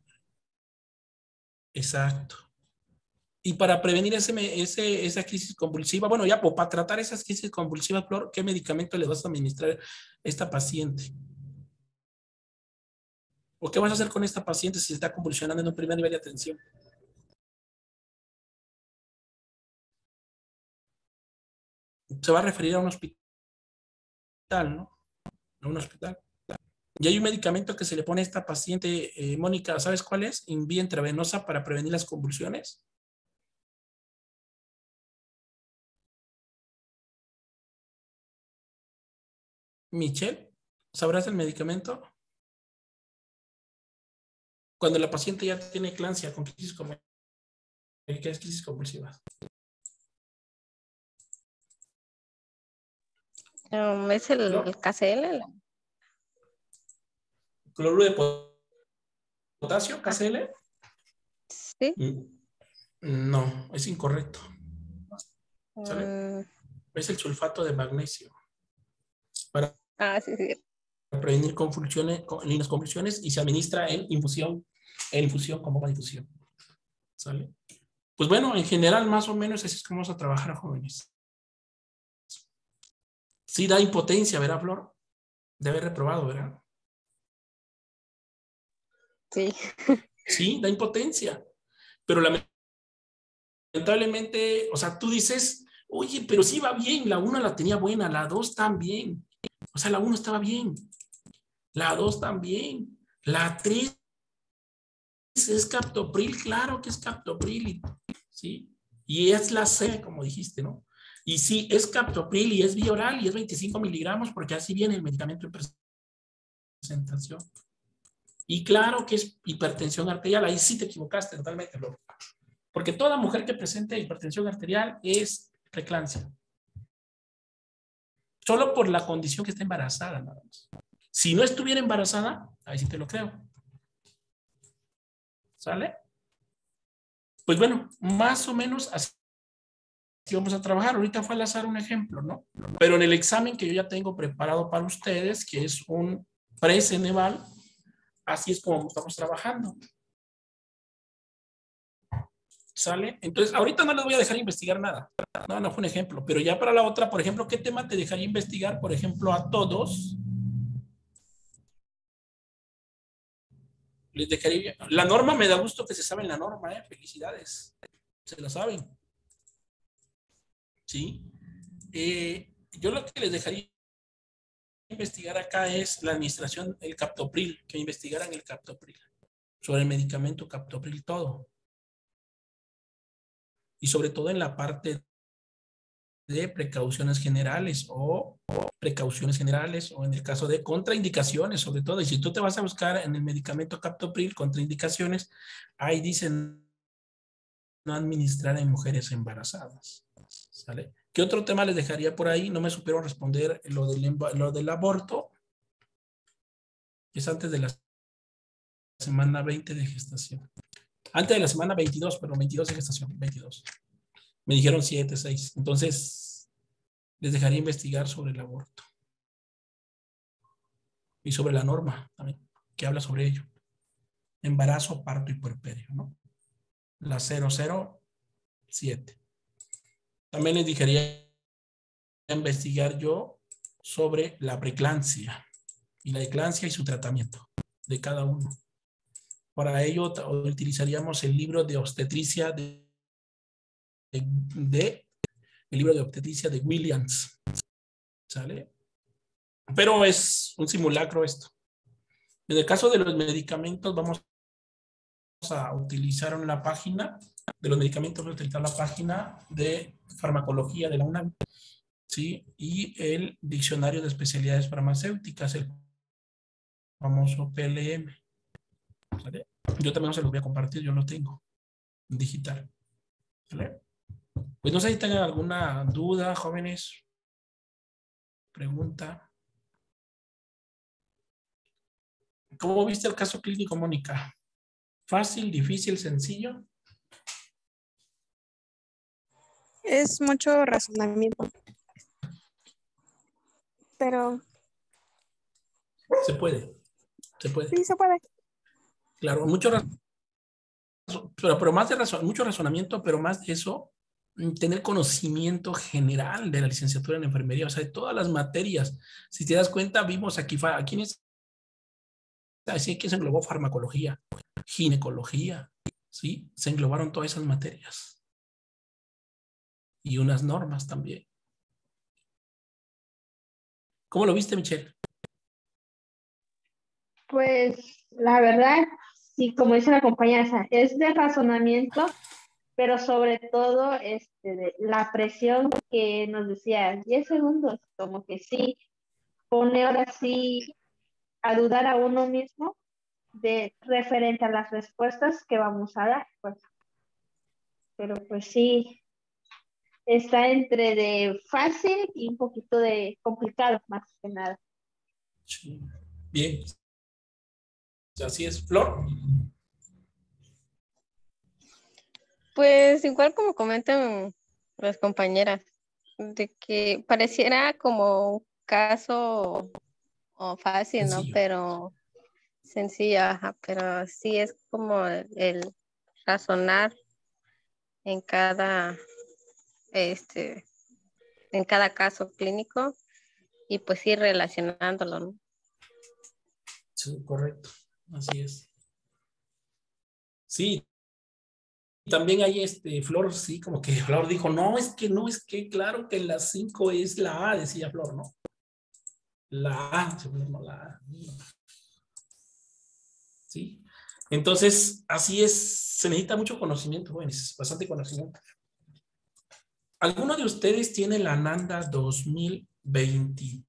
Exacto. Y para prevenir ese, ese, esa crisis convulsiva, bueno, ya, para tratar esas crisis convulsivas, Flor, ¿qué medicamento le vas a administrar a esta paciente? ¿O qué vas a hacer con esta paciente si está convulsionando en un primer nivel de atención? Se va a referir a un hospital, ¿no? A un hospital. Y hay un medicamento que se le pone a esta paciente, eh, Mónica, ¿sabes cuál es? Vía intravenosa para prevenir las convulsiones. Michelle, ¿sabrás el medicamento? Cuando la paciente ya tiene eclampsia con crisis, como, crisis convulsivas. Um, ¿Es el, ¿No? el K C L? ¿Cloruro de potasio, K C L? Sí. No, es incorrecto. ¿Sale? Mm. Es el sulfato de magnesio. Para Ah, sí, sí. prevenir convulsiones, líneas convulsiones, y se administra en infusión, en infusión como para difusión. ¿Sale? Pues bueno, en general, más o menos así es como vamos a trabajar, jóvenes. Sí da impotencia, ¿verdad, Flor? De haber reprobado, ¿verdad? Sí. Sí, da impotencia. Pero lamentablemente, o sea, tú dices, oye, pero sí va bien, la una la tenía buena, la dos también. O sea, la uno estaba bien, la dos también, la tres es captopril, claro que es captopril, ¿sí? Y es la C, como dijiste, ¿no? Y sí, es captopril y es vía oral y es veinticinco miligramos porque así viene el medicamento en presentación. Y claro que es hipertensión arterial, ahí sí te equivocaste totalmente, Flor. Porque toda mujer que presente hipertensión arterial es preeclampsia. Solo por la condición que está embarazada, nada más. Si no estuviera embarazada, ahí sí te lo creo. ¿Sale? Pues bueno, más o menos así vamos a trabajar. Ahorita fue al azar un ejemplo, ¿no? Pero en el examen que yo ya tengo preparado para ustedes, que es un pre-Ceneval, así es como estamos trabajando. ¿Sale? Entonces, ahorita no les voy a dejar investigar nada. No, no fue un ejemplo. Pero ya para la otra, por ejemplo, ¿qué tema te dejaría investigar? Por ejemplo, a todos. Les dejaría... La norma, me da gusto que se saben la norma, ¿eh? Felicidades. Se la saben. ¿Sí? Eh, yo lo que les dejaría investigar acá es la administración, el captopril, que investigaran el captopril. Sobre el medicamento captopril todo. Y sobre todo en la parte de precauciones generales o precauciones generales o en el caso de contraindicaciones sobre todo. Y si tú te vas a buscar en el medicamento captopril contraindicaciones, ahí dicen no administrar en mujeres embarazadas. ¿Sale? ¿Qué otro tema les dejaría por ahí? No me supieron responder lo del, lo del aborto. Es antes de la semana veinte de gestación. Antes de la semana veintidós, pero veintidós de gestación, veintidós. Me dijeron siete, seis. Entonces, les dejaría investigar sobre el aborto. Y sobre la norma también, que habla sobre ello. Embarazo, parto y puerperio, ¿no? La cero cero siete. También les dejaría investigar yo sobre la preeclampsia y la eclampsia y su tratamiento de cada uno. Para ello utilizaríamos el libro de obstetricia de, de, de el libro de obstetricia de Williams. ¿Sale? Pero es un simulacro esto. En el caso de los medicamentos vamos a utilizar una página de los medicamentos, vamos a utilizar la página de farmacología de la UNAM, ¿sí? Y el diccionario de especialidades farmacéuticas, el famoso P L M. ¿Sale? Yo también se los voy a compartir, yo lo tengo en digital. ¿Sale? Pues no sé si tengan alguna duda, jóvenes. Pregunta. ¿Cómo viste el caso clínico, Mónica? ¿Fácil, difícil, sencillo? Es mucho razonamiento. Pero Se puede. Se puede. sí se puede. Claro, mucho razonamiento. Pero, pero más de razón, mucho razonamiento, pero más de eso, tener conocimiento general de la licenciatura en enfermería, o sea, de todas las materias. Si te das cuenta, vimos aquí, aquí en este, así que se englobó farmacología, ginecología, ¿sí? Se englobaron todas esas materias. Y unas normas también. ¿Cómo lo viste, Michelle? Pues la verdad, sí, como dice la compañera, o sea, es de razonamiento, pero sobre todo este, de la presión que nos decía diez segundos, como que sí, pone ahora sí a dudar a uno mismo de referente a las respuestas que vamos a dar. Pues. Pero pues sí, está entre de fácil y un poquito de complicado, más que nada. Sí. Bien. Así es, Flor. Pues igual como comentan las compañeras, de que pareciera como un caso oh, fácil, Sencillo. ¿no? Pero sencillo, ajá, pero sí es como el, el razonar en cada este en cada caso clínico y pues ir relacionándolo, ¿no? Sí, correcto. Así es. Sí. También hay este, Flor, sí, como que Flor dijo, no, es que no, es que claro que la cinco es la A, decía Flor, ¿no? La A, no la A. ¿Sí? Entonces, así es, se necesita mucho conocimiento, jóvenes, bastante conocimiento. ¿Alguno de ustedes tiene la NANDA dos mil veintitrés?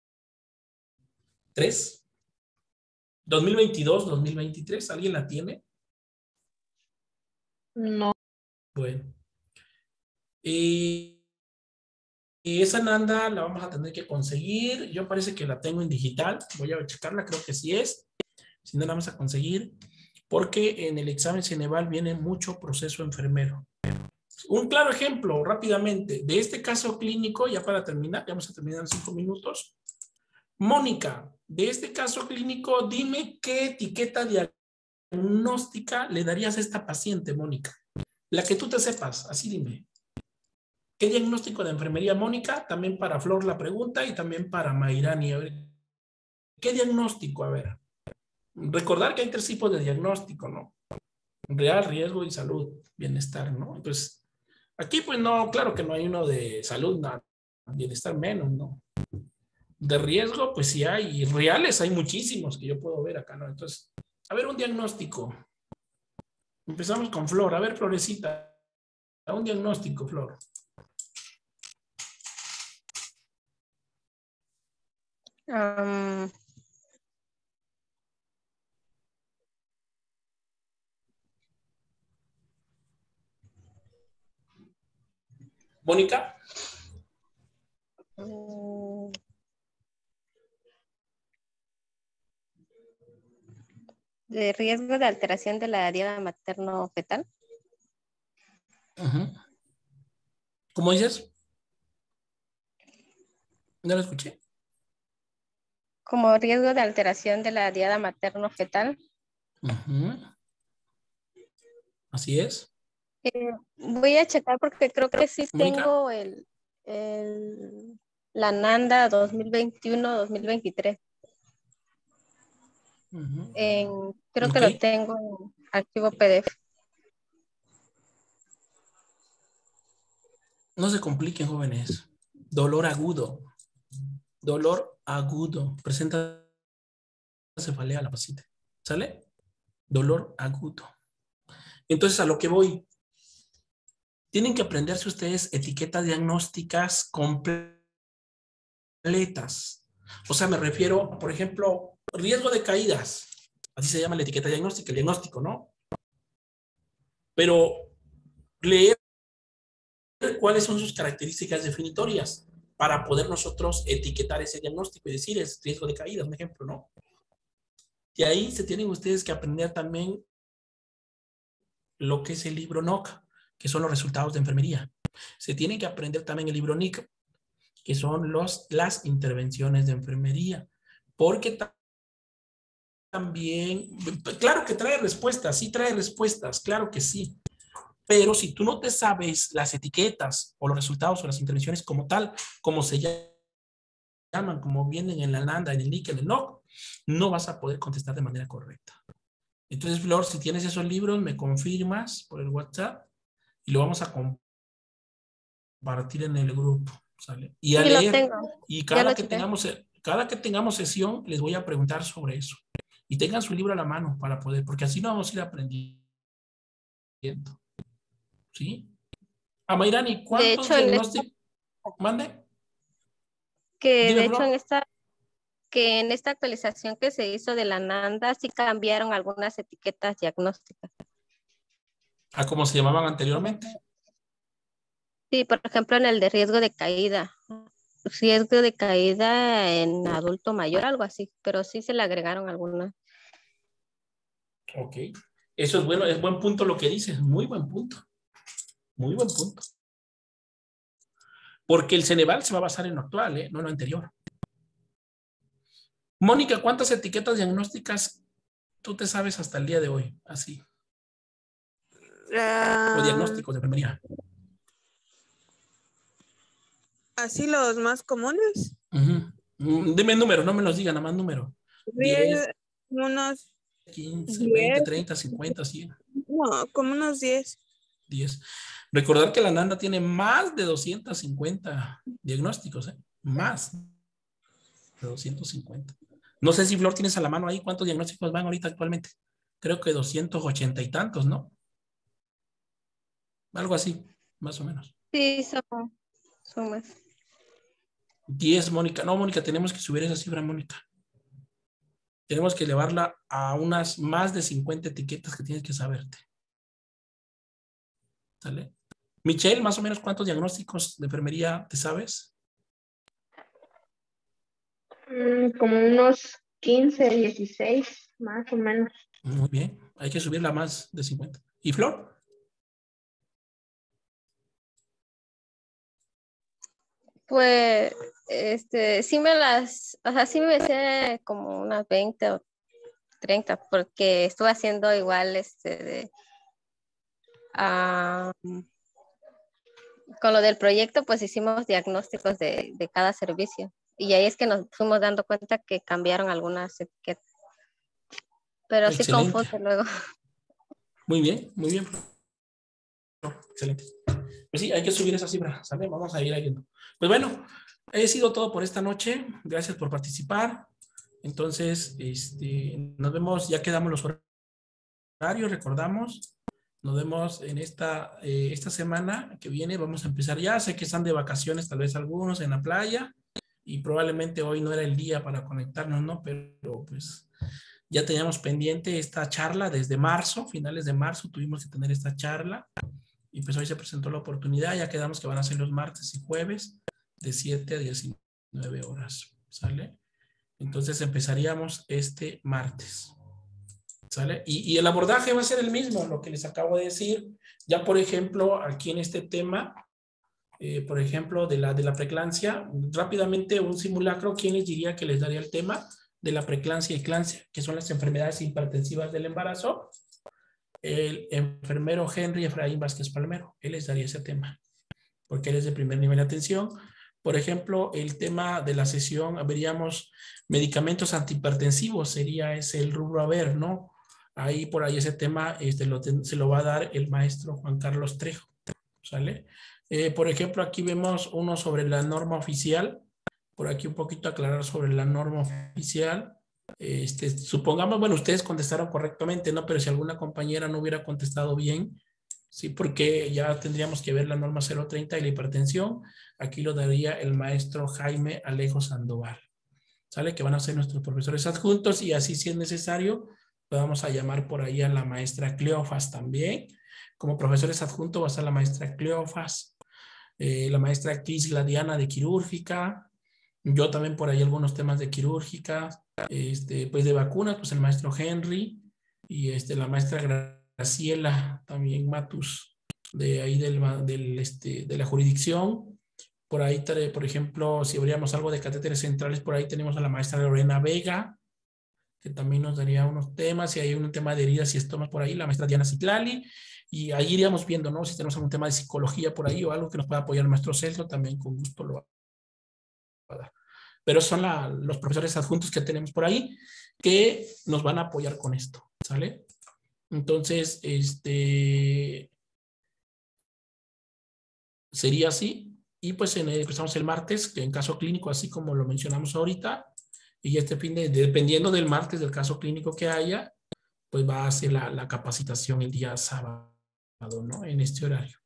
¿dos mil veintidós, dos mil veintitrés? ¿Alguien la tiene? No. Bueno. Y, y esa NANDA la vamos a tener que conseguir. Yo parece que la tengo en digital. Voy a checarla, creo que sí es. Si no la vamos a conseguir. Porque en el examen Ceneval viene mucho proceso enfermero. Un claro ejemplo, rápidamente, de este caso clínico, ya para terminar, ya vamos a terminar en cinco minutos. Mónica, de este caso clínico, dime qué etiqueta diagnóstica le darías a esta paciente, Mónica. La que tú te sepas, así dime. ¿Qué diagnóstico de enfermería, Mónica? También para Flor la pregunta y también para Mayrani. A ver, ¿qué diagnóstico? A ver. Recordar que hay tres tipos de diagnóstico, ¿no? Real, riesgo y salud, bienestar, ¿no? Entonces, aquí pues no, claro que no hay uno de salud, no, bienestar menos, ¿no? De riesgo, pues sí hay, y reales hay muchísimos que yo puedo ver acá, ¿no? Entonces, a ver un diagnóstico. Empezamos con Flor. A ver, Florecita, un diagnóstico, Flor. Um, Mónica. mm, de riesgo de alteración de la diada materno-fetal. Uh-huh. ¿Cómo dices? No lo escuché. Como riesgo de alteración de la diada materno-fetal. Uh-huh. Así es. Eh, voy a checar porque creo que sí Mónica. tengo el, el la NANDA dos mil veintiuno dos mil veintitrés. Uh-huh. En, creo Ok. que lo tengo en archivo P D F. No se compliquen, jóvenes. Dolor agudo. Dolor agudo. Presenta cefalea a la paciente. ¿Sale? Dolor agudo. Entonces, a lo que voy. Tienen que aprenderse ustedes etiquetas diagnósticas completas. O sea, me refiero, por ejemplo, riesgo de caídas. Así se llama la etiqueta diagnóstica, el diagnóstico, ¿no? Pero leer cuáles son sus características definitorias para poder nosotros etiquetar ese diagnóstico y decir es riesgo de caída, un ejemplo, ¿no? Y ahí se tienen ustedes que aprender también lo que es el libro N O C, que son los resultados de enfermería. Se tienen que aprender también el libro N I C, que son los, las intervenciones de enfermería, porque también, claro que trae respuestas, sí trae respuestas, claro que sí. Pero si tú no te sabes las etiquetas o los resultados o las intervenciones como tal, como se llaman, como vienen en la NANDA, en el N I C, en el N O C, no vas a poder contestar de manera correcta. Entonces, Flor, si tienes esos libros, me confirmas por el WhatsApp y lo vamos a compartir en el grupo, ¿sale? Y a Sí, lo leer. tengo. Y Ya cada lo que, chequé. tengamos, cada que tengamos sesión, les voy a preguntar sobre eso. Y tengan su libro a la mano para poder, porque así no vamos a ir aprendiendo. ¿Sí? A Mayrani, De ¿cuántos hecho, en esta, diagnósticos? ¿Mande? que Dime, de hecho en Flor. esta, que en esta actualización que se hizo de la NANDA sí cambiaron algunas etiquetas diagnósticas. A como se llamaban anteriormente. Sí, por ejemplo, en el de riesgo de caída. Riesgo de caída en adulto mayor, algo así, pero sí se le agregaron algunas. Ok. Eso es bueno, es buen punto lo que dices, muy buen punto. Muy buen punto. Porque el Ceneval se va a basar en lo actual, ¿eh? No en lo anterior. Mónica, ¿cuántas etiquetas diagnósticas tú te sabes hasta el día de hoy? Así. Ah, O diagnósticos de enfermería. así los más comunes. Uh-huh. Mm, dime números, no me los digan, nada más número. diez, diez, unos quince, veinte, diez, treinta, cincuenta, cien. no, como unos diez. diez. Recordar que la NANDA tiene más de doscientos cincuenta diagnósticos, ¿eh? Más de doscientos cincuenta. No sé si Flor tienes a la mano ahí cuántos diagnósticos van ahorita actualmente. Creo que doscientos ochenta y tantos, ¿no? Algo así, más o menos. Sí, son, son más. diez, Mónica. No, Mónica, tenemos que subir esa cifra, Mónica. Tenemos que elevarla a unas más de cincuenta etiquetas que tienes que saberte. ¿Sale? Michelle, más o menos, ¿cuántos diagnósticos de enfermería te sabes? Mm, como unos quince, dieciséis, más o menos. Muy bien. Hay que subirla a más de cincuenta. ¿Y Flor? Pues, este, sí me las, o sea, sí me sé como unas veinte o treinta, porque estuve haciendo igual, este, de, ah, con lo del proyecto, pues hicimos diagnósticos de, de cada servicio. Y ahí es que nos fuimos dando cuenta que cambiaron algunas etiquetas. Pero sí Excelente. confunde luego. Muy bien, muy bien. Excelente. Pues sí, hay que subir esa cifra, ¿sale? Vamos a ir ahí. Pues bueno, ha sido todo por esta noche. Gracias por participar. Entonces, este, nos vemos, ya quedamos los horarios, recordamos. Nos vemos en esta, eh, esta semana que viene. Vamos a empezar ya. Sé que están de vacaciones, tal vez algunos en la playa. Y probablemente hoy no era el día para conectarnos, ¿no? Pero pues ya teníamos pendiente esta charla desde marzo, finales de marzo tuvimos que tener esta charla. Y pues hoy se presentó la oportunidad. Ya quedamos que van a ser los martes y jueves de siete a diecinueve horas. ¿Sale? Entonces empezaríamos este martes. ¿Sale? Y, y el abordaje va a ser el mismo, lo que les acabo de decir. Ya, por ejemplo, aquí en este tema, eh, por ejemplo, de la, de la preeclampsia, rápidamente un simulacro, ¿quién les diría que les daría el tema de la preeclampsia y eclampsia, que son las enfermedades hipertensivas del embarazo? El enfermero Henry Efraín Vázquez Palmero, él les daría ese tema, porque él es de primer nivel de atención. Por ejemplo, el tema de la sesión, veríamos medicamentos antihipertensivos, sería ese el rubro a ver, ¿no? Ahí por ahí ese tema este, lo, se lo va a dar el maestro Juan Carlos Trejo, ¿sale? Eh, por ejemplo, aquí vemos uno sobre la norma oficial, por aquí un poquito aclarar sobre la norma oficial. Este, supongamos, bueno, ustedes contestaron correctamente, ¿no? Pero si alguna compañera no hubiera contestado bien, sí, porque ya tendríamos que ver la norma cero treinta y la hipertensión. Aquí lo daría el maestro Jaime Alejo Sandoval, ¿sale? Que van a ser nuestros profesores adjuntos y así si es necesario, pues vamos a llamar por ahí a la maestra Cleofas también. Como profesores adjuntos va a estar la maestra Cleofas, eh, la maestra Cris Gladiana de quirúrgica, yo también por ahí algunos temas de quirúrgica, este, pues de vacunas, pues el maestro Henry y este, la maestra Graciela también Matus, de ahí del, del, este, de la jurisdicción. Por ahí, por ejemplo, si habríamos algo de catéteres centrales, por ahí tenemos a la maestra Lorena Vega, que también nos daría unos temas. Si hay un tema de heridas y estomas por ahí, la maestra Diana Citlali. Y ahí iríamos viendo, ¿no? Si tenemos algún tema de psicología por ahí o algo que nos pueda apoyar nuestro centro, también con gusto lo va a dar. Pero son la, los profesores adjuntos que tenemos por ahí que nos van a apoyar con esto, ¿sale? Entonces, este, sería así. Y pues en, empezamos el martes, que en caso clínico, así como lo mencionamos ahorita, y este fin de, dependiendo del martes, del caso clínico que haya, pues va a ser la, la capacitación el día sábado, ¿no? En este horario.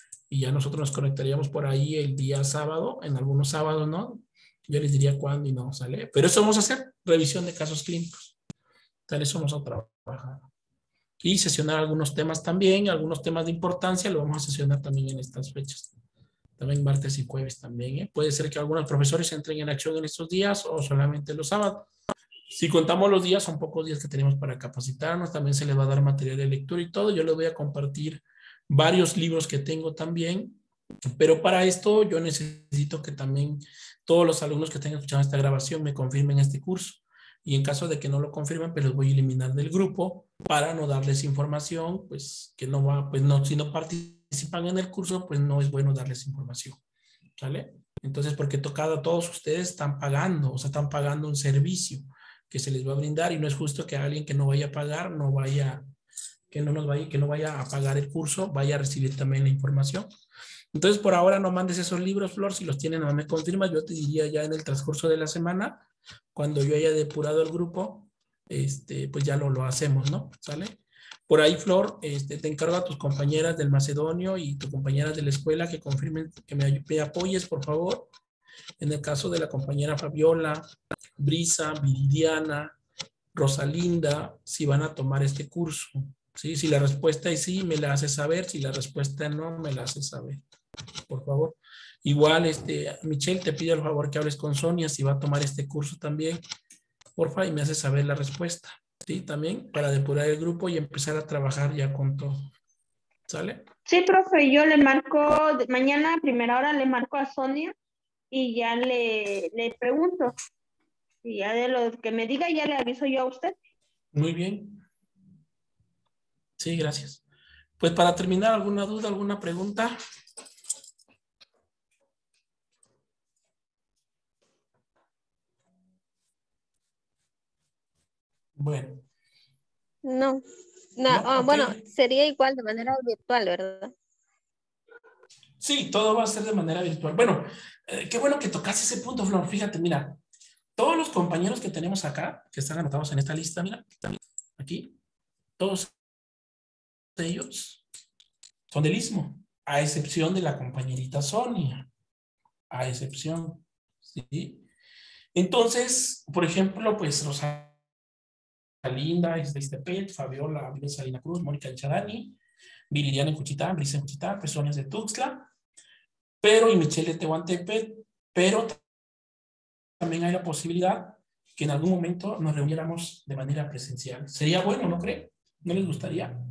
Y ya nosotros nos conectaríamos por ahí el día sábado, en algunos sábados, ¿no? Yo les diría cuándo y no, ¿sale? Pero eso vamos a hacer, revisión de casos clínicos. Tal eso vamos a trabajar. Y sesionar algunos temas también, algunos temas de importancia, lo vamos a sesionar también en estas fechas. También martes y jueves también, ¿eh? Puede ser que algunos profesores entren en acción en estos días o solamente los sábados. Si contamos los días, son pocos días que tenemos para capacitarnos. También se les va a dar material de lectura y todo. Yo les voy a compartir varios libros que tengo también. Pero para esto yo necesito que también todos los alumnos que tengan escuchado esta grabación me confirmen este curso. Y en caso de que no lo confirmen, pues los voy a eliminar del grupo para no darles información, pues que no va, pues no, si no participan en el curso, pues no es bueno darles información, ¿vale? Entonces, porque tocado, todos ustedes están pagando, o sea, están pagando un servicio que se les va a brindar y no es justo que alguien que no vaya a pagar, no vaya, que no nos vaya, que no vaya a pagar el curso, vaya a recibir también la información. Entonces, por ahora no mandes esos libros, Flor, si los tienen no me confirmas, yo te diría ya en el transcurso de la semana, cuando yo haya depurado el grupo, este, pues ya lo, lo hacemos, ¿no? ¿Sale? Por ahí, Flor, este, te encargo a tus compañeras del Macedonio y tus compañeras de la escuela que confirmen, que me, me apoyes, por favor. En el caso de la compañera Fabiola, Brisa, Viridiana, Rosalinda, si van a tomar este curso, ¿sí? Si la respuesta es sí, me la hace saber, si la respuesta es no, me la hace saber, por favor. Igual, este, Michelle, te pido el favor que hables con Sonia si va a tomar este curso también, porfa, y me hace saber la respuesta, ¿sí? También para depurar el grupo y empezar a trabajar ya con todo, ¿sale? Sí, profe, yo le marco, mañana a primera hora le marco a Sonia y ya le, le pregunto. Y ya de lo que me diga ya le aviso yo a usted. Muy bien. Sí, gracias. Pues para terminar, ¿alguna duda, alguna pregunta? Bueno. No. No, No, ah, ok. bueno, sería igual de manera virtual, ¿verdad? Sí, todo va a ser de manera virtual. Bueno, eh, qué bueno que tocaste ese punto, Flor. Fíjate, mira, todos los compañeros que tenemos acá, que están anotados en esta lista, mira, aquí, todos ellos son del Istmo, a excepción de la compañerita Sonia, a excepción, ¿sí? Entonces, por ejemplo, pues Rosalinda es de Iztepet, Fabiola vive en Salina Cruz, Mónica en Charani, Viridiana en Cuchitán, Brisa en Cuchitán, pues Sonia es de Tuxtla, pero y Michelle de Tehuantepec, pero también hay la posibilidad que en algún momento nos reuniéramos de manera presencial. Sería bueno, ¿no cree? ¿No les gustaría?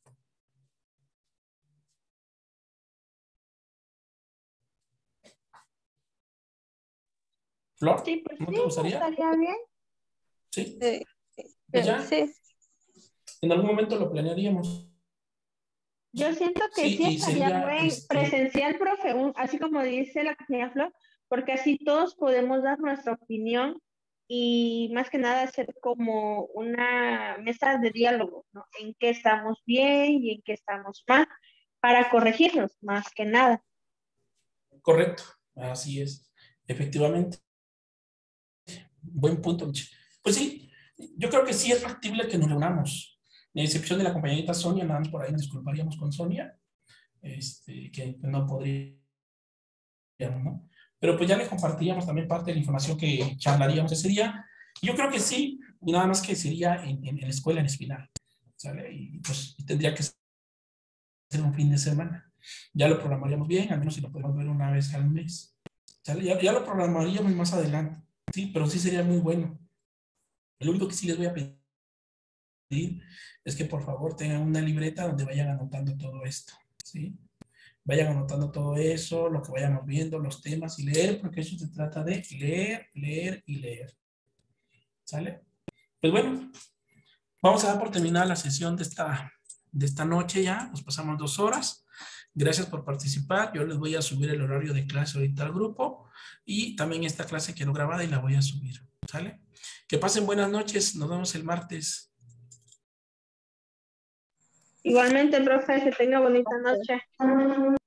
¿Flor? Sí, pues ¿No sí, te gustaría? estaría bien. Sí. Sí, Pues eh, ya, sí. en algún momento lo planearíamos. Yo siento que Sí, sí y estaría sería, buen este, presencial, profe, un- así como dice la señora Flor, porque así todos podemos dar nuestra opinión y más que nada hacer como una mesa de diálogo, ¿no? En qué estamos bien y en qué estamos mal, para corregirnos, más que nada. correcto, así es, efectivamente. Buen punto, Michi. Pues sí, yo creo que sí es factible que nos reunamos. A excepción de la compañerita Sonia, nada más por ahí nos disculparíamos con Sonia, este, que no podría, ¿no? Pero pues ya le compartiríamos también parte de la información que charlaríamos ese día. Yo creo que sí, y nada más que sería en, en, en la escuela en Espinar, ¿sale? Y pues tendría que ser un fin de semana. Ya lo programaríamos bien, al menos si lo podemos ver una vez al mes. ¿Sale? Ya, ya lo programaríamos más adelante, sí, pero sí sería muy bueno. Lo único que sí les voy a pedir es que por favor tengan una libreta donde vayan anotando todo esto, ¿sí? Vayan anotando todo eso, lo que vayamos viendo, los temas y leer, porque eso se trata de leer, leer y leer. ¿Sale? Pues bueno, vamos a dar por terminada la sesión de esta, de esta noche ya, nos pasamos dos horas. Gracias por participar, yo les voy a subir el horario de clase ahorita al grupo y también esta clase quedó grabada y la voy a subir. ¿Sale? Que pasen buenas noches, nos vemos el martes. Igualmente, profe, que tenga bonita noche.